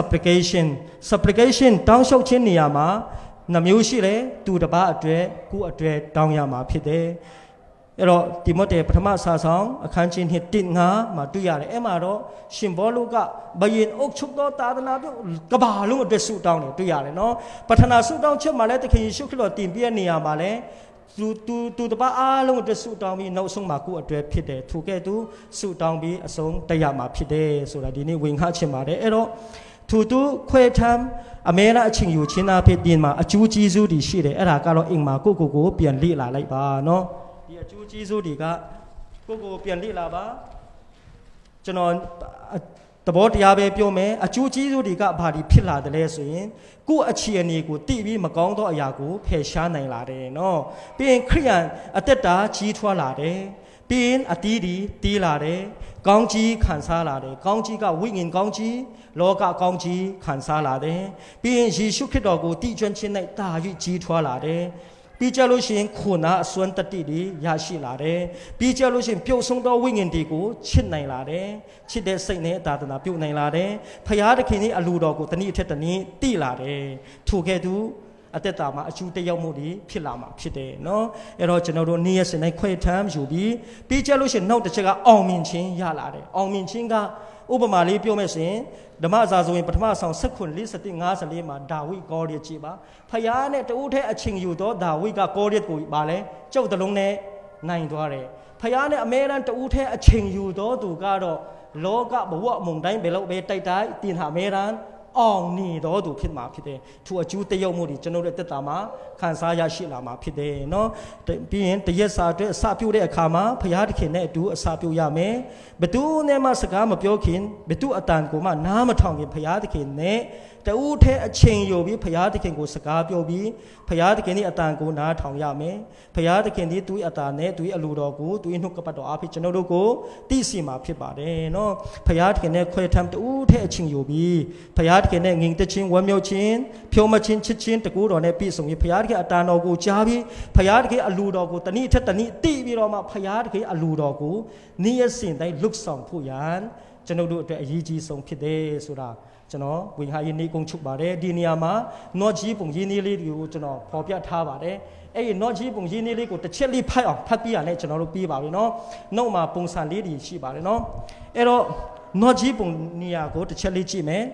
supplication တောင်းလျှောက်ခြင်းနေရာမှာနှမျိုးရှိတယ်သူတစ်ပါးအတွက်ကိုယ့်အတွက်တောင်းရမှာဖြစ်တယ်အဲ့တော့ဒီမတ်တဲ့ပထမစာဆောင်အခန်းကြီး1:5မှာတွေ့ရတယ်အဲ့မှာတော့ရှင်ဘောလုကဘယင်အုပ်ချုပ်သောသာသနာပြုကဘာလုံးအတွက်ဆုတောင်းတယ်တွေ့ရတယ်နော်ပထနာဆုတောင်းချက်မှာလည်းသခင်ယေရှုခရစ်တော်တင်ပြတဲ့နေရာမှာလည်းသူတပါးအားလုံးအတွက်ဆုတောင်းပြီးနောက်ဆုံးမှာကိုယ့်အတွက်ဖြစ်တယ်ထိုကဲ့သို့ဆုတောင်းပြီးအဆုံးတက်ရမှာဖြစ်တယ်ဆိုတာဒီနေ့ဝင်ခချင်ပါတယ်အဲ့တော့သူတို့ခွဲထမ်းအမဲရာအချင်းယူချင်းသားဖြစ်တင်မှာအကျိုးကျေးဇူးတွေရှိတယ်အဲ့ဒါကတော့အိမ်မှာကိုပြန်လေ့လာလိုက်ပါနော်ဒီအကျိုးကျေးဇူးတွေကကိုပြန်လေ့လာပါကျွန်တော်သဘောတရားပဲပြောမယ်အကျိုးကျေးဇူးတွေကဘာတွေဖြစ်လာတယ်လဲဆိုရင်ကိုယ့်အခြေအနေကိုသိပြီးမကောင်းသောအရာကိုဖယ်ရှားနိုင်လာတယ်နော်ပြီးရင်ခရိယန်အသက်တာကြီးထွားလာတယ်ပြီးရင်အတီးတီးလာတယ်ကောင်းကြီးခံစားလာတယ်ကောင်းကြီးကဝိညာဉ်ကောင်းကြီးလောကကောင်းကြီးခံစားလာတယ်ပြီးရင်ယေရှုခရစ်တော်ကိုတည်ကျွမ်းခြင်း၌တာ၍ကြီးထွားလာတယ်ပြီးကြလို့ရှိရင်ခုနာအစွမ်းတတိတွေရရှိလာတယ်ပြီးကြလို့ရှိရင်ပြုတ်ဆုံးသောဝိညာဉ်တွေကိုချစ်နိုင်လာတယ်ချစ်တဲ့စိတ်နဲ့သာသနာပြုတ်နိုင်လာတယ်ဖခင်သခင်၏အလိုတော်ကိုတနည်းထက်တနည်းသိလာတယ်ထိုကဲ့သို့အသက်တာမှာအကျိုးတယောက်မှုတွေဖြစ်လာမှာဖြစ်တယ်နော်အဲ့တော့ကျွန်တော်တို့နေ့ရက်စဉ်တိုင်းခွဲထမ်းယူပြီးကြလို့ရှိရင်နောက်တစ်ချက်ကအောင်မြင်ခြင်းရလာတယ်အောင်မြင်ခြင်းကဥပမာလေးပြောမယ်ဆိုရင်ဓမ္မစာဆိုရင်ပထမဆောင်19:54မှာဒါဝိကောရစ်ကြည်ပါဖယားနဲ့တဦးထဲအချင်းယူတော့ဒါဝိကကောရစ်ကိုပါလဲကျုပ်တလုံးနဲ့နိုင်သွားတယ်ဖယားနဲ့အမေရန်တဦးထဲအချင်းယူတော့သူကတော့လောကဘဝအမုန်တိုင်းဘယ်လောက်ပဲတိုက်တင်ဟာအမေရန်အောင်နေတော်သူဖြစ်မှာဖြစ်တယ်ထိုအကျိုးတရုပ်မှုတွေကျွန်တော်တို့တက်တာမှာခံစားရရှိလာမှာဖြစ်တယ်နော်ပြီးရင်တရက်စာအတွက်အစာပြုတ်တဲ့အခါမှာဘုရားသခင်နဲ့အတူအစာပြုတ်ရမယ်ဘသူနဲ့မှစကားမပြောခင်ဘသူအတန်ကိုမှနားမထောင်ခင်ဘုရားသခင်နဲ့တူးထဲအချိန်ယူပြီးဘုရားသခင်ကိုစကားပြောပြီးဘုရားသခင်ရဲ့အတန်ကိုနားထောင်ရမယ်ဘုရားသခင်ဒီသူ့အတန်နဲ့သူ့အလိုတော်ကိုသူ့နှုတ်ကပတ်တော်အားဖြင့်ကျွန်တော်တို့ကိုသိစီမှာဖြစ်ပါတယ်နော်ဘုရားသခင်နဲ့ခွဲထမ်းတူးထဲအချိန်ယူပြီးဘုရားသခင်နဲ့ငြိမ်သက်ခြင်းဝမ်းမြောက်ခြင်းဖြိုးမခြင်းချစ်ခြင်းတကူတော်နဲ့ပြည့်စုံပြီးဘုရားသခင်အတန်တော်ကိုကြားပြီးဘုရားသခင်အလိုတော်ကိုတနည်းထက်တနည်းသိပြီးတော့မှဘုရားသခင်အလိုတော်ကိုနေ့ရက်စဉ်တိုင်းလွတ်ဆောင်ဖို့ရန်ကျွန်တော်တို့အတွက်အရေးကြီးဆုံးဖြစ်တယ်ဆိုတာကျွန်တော်ဝင်ဟာရင်းနေကုန်ချုပ်ပါတယ်ဒီနေရာမှာနော့ကြီးပုံရင်းနေလေးတွေကိုကျွန်တော်ပေါ်ပြထားပါတယ်အဲ့ဒီနော့ကြီးပုံရင်းနေလေးကိုတစ်ချက်လေးဖတ်အောင်ဖတ်ပြရလဲကျွန်တော်တို့ပြီးပါပြီနော်နှုတ်မှာပုံစံလေးတွေရှိပါတယ်နော်အဲ့တော့နော့ကြီးပုံနေရာကိုတစ်ချက်လေးကြည့်မယ်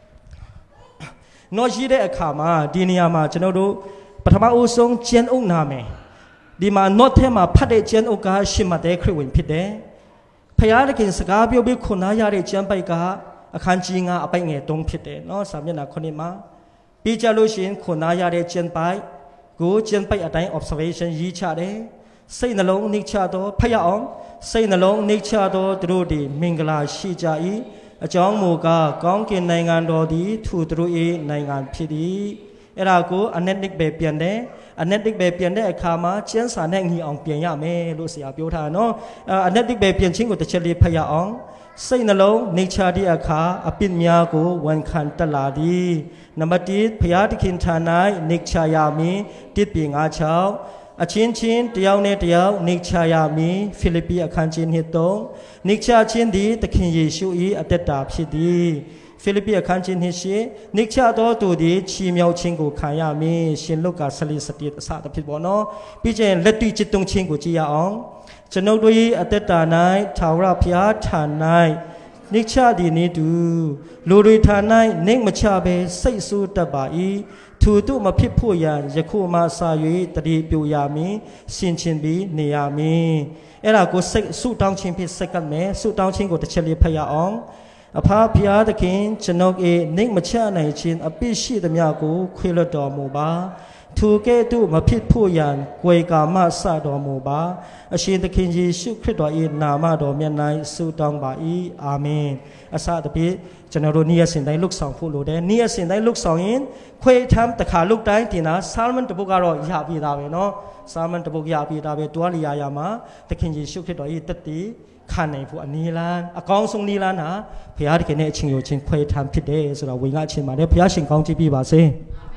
နော့ကြီးတဲ့အခါမှာဒီနေရာမှာကျွန်တော်တို့ပထမအဦးဆုံးကျန်းအုပ်နာမယ်ဒီမှာနော့ထဲမှာဖတ်တဲ့ကျန်းအုပ်ကရှင်းမတဲ့ခရစ်ဝင်ဖြစ်တယ်ဖယားသခင်စကားပြောပြီးခွန်အားရတဲ့ကျမ်းပိုက်ကအခန်းကြီး9အပိုက်ငယ်3ဖြစ်တယ်နော်စာမျက်နှာ9မှာပြီးကြလို့ရှိရင်ခွန်အားရတဲ့ကျမ်းပိုက်ကိုကျမ်းပိုက်အတိုင်း observation ရေးချတယ်စိတ်နှလုံးနှိမ့်ချတော့ဖတ်ရအောင်စိတ်နှလုံးနှိမ့်ချတော့သူတို့ဒီမင်္ဂလာရှိကြ၏အကြောင်းမူကားကောင်းကင်နိုင်ငံတော်သည်သူတို့၏နိုင်ငံဖြစ်သည်အဲ့ဒါကိုအနက်နစ်ပဲပြန်တယ်အနက်နစ်ပဲပြန်တဲ့အခါမှာကျမ်းစာနဲ့ညီအောင်ပြန်ရမယ်လို့ဆရာပြောထားနော်အနက်နစ်ပဲပြန်ခြင်းကိုတစ်ချက်လေးဖတ်ရအောင်စိတ်နှလုံးနေချတဲ့အခါအပြစ်များကိုဝန်ခံတတ်လာသည်နံပါတ်1ဘုရားသခင်ထံ၌နေချရမည်တစ်ပြင်9:6အချင်းချင်းတယောက်နဲ့တယောက်နေချရမည်ဖိလိပ္ပိအခန်းကြီး3နေချခြင်းသည်သခင်ယေရှု၏အသက်တာဖြစ်သည်ဖိလိပ္ပိအခန်းကြီး8နေချသောသူသည်ချီးမြှောက်ခြင်းကိုခံရမည်ရှင်လုကာ14:17အစသဖြင့်ပေါ့နော်ပြီးကျရင်လက်တွေ့จิตတုံးခြင်းကိုကြည့်ရအောင်ကျွန်ုပ်တို့၏အသက်တာ၌ထာဝရဘုရားထံ၌နိချသည်နေတူလူတွေထံ၌နေမချဘဲစိတ်ဆိုးတတ်ပါ၏ထိုတို့မဖြစ်ဖို့ရန်ယခုမှစ၍တတိပြိုရမည်ဆင်ခြင်ပြီးနေရမည်အဲ့ဒါကိုစိတ်ဆုတောင်းခြင်းဖြစ်စက္ကန့်မယ်ဆုတောင်းခြင်းကိုတစ်ချက်လေးဖတ်ရအောင်အဖဘုရားသခင်ကျွန်ုပ်၏နေမချနိုင်ခြင်းအပြစ်ရှိသမျှကိုခွေလွတ်တော်မူပါထိုကဲ့သို့မဖြစ်ဖို့ရန်ကွယ်ကာမစတော်မူပါအရှင်သခင်ယေရှုခရစ်တော်၏နာမတော်မြတ်၌ဆုတောင်းပါ၏အာမင်အစသဖြင့်ကျွန်တော်တို့နေ့ရက်စဉ်တိုင်းလှုပ်ဆောင်ဖို့လိုတယ်နေ့ရက်စဉ်တိုင်းလှုပ်ဆောင်ရင်ခွေထမ်းတစ်ခါလှုပ်တိုင်းတင်တာဆာလမန်တပုတ်ကတော့ရပြီသားပဲเนาะဆာလမန်တပုတ်ရပြီသားပဲတွားလျာရမှာသခင်ယေရှုခရစ်တော်၏တတ်တည်ခံနိုင်ဖို့အနည်းလန်းအကောင်းဆုံးနည်းလန်းဟာဘုရားသခင်ရဲ့အချင်းကိုချင်းခွဲထမ်းဖြစ်တယ်ဆိုတော့ဝေငှအချင်းပါတယ်ဘုရားရှင်ကောင်းချီးပေးပါစေ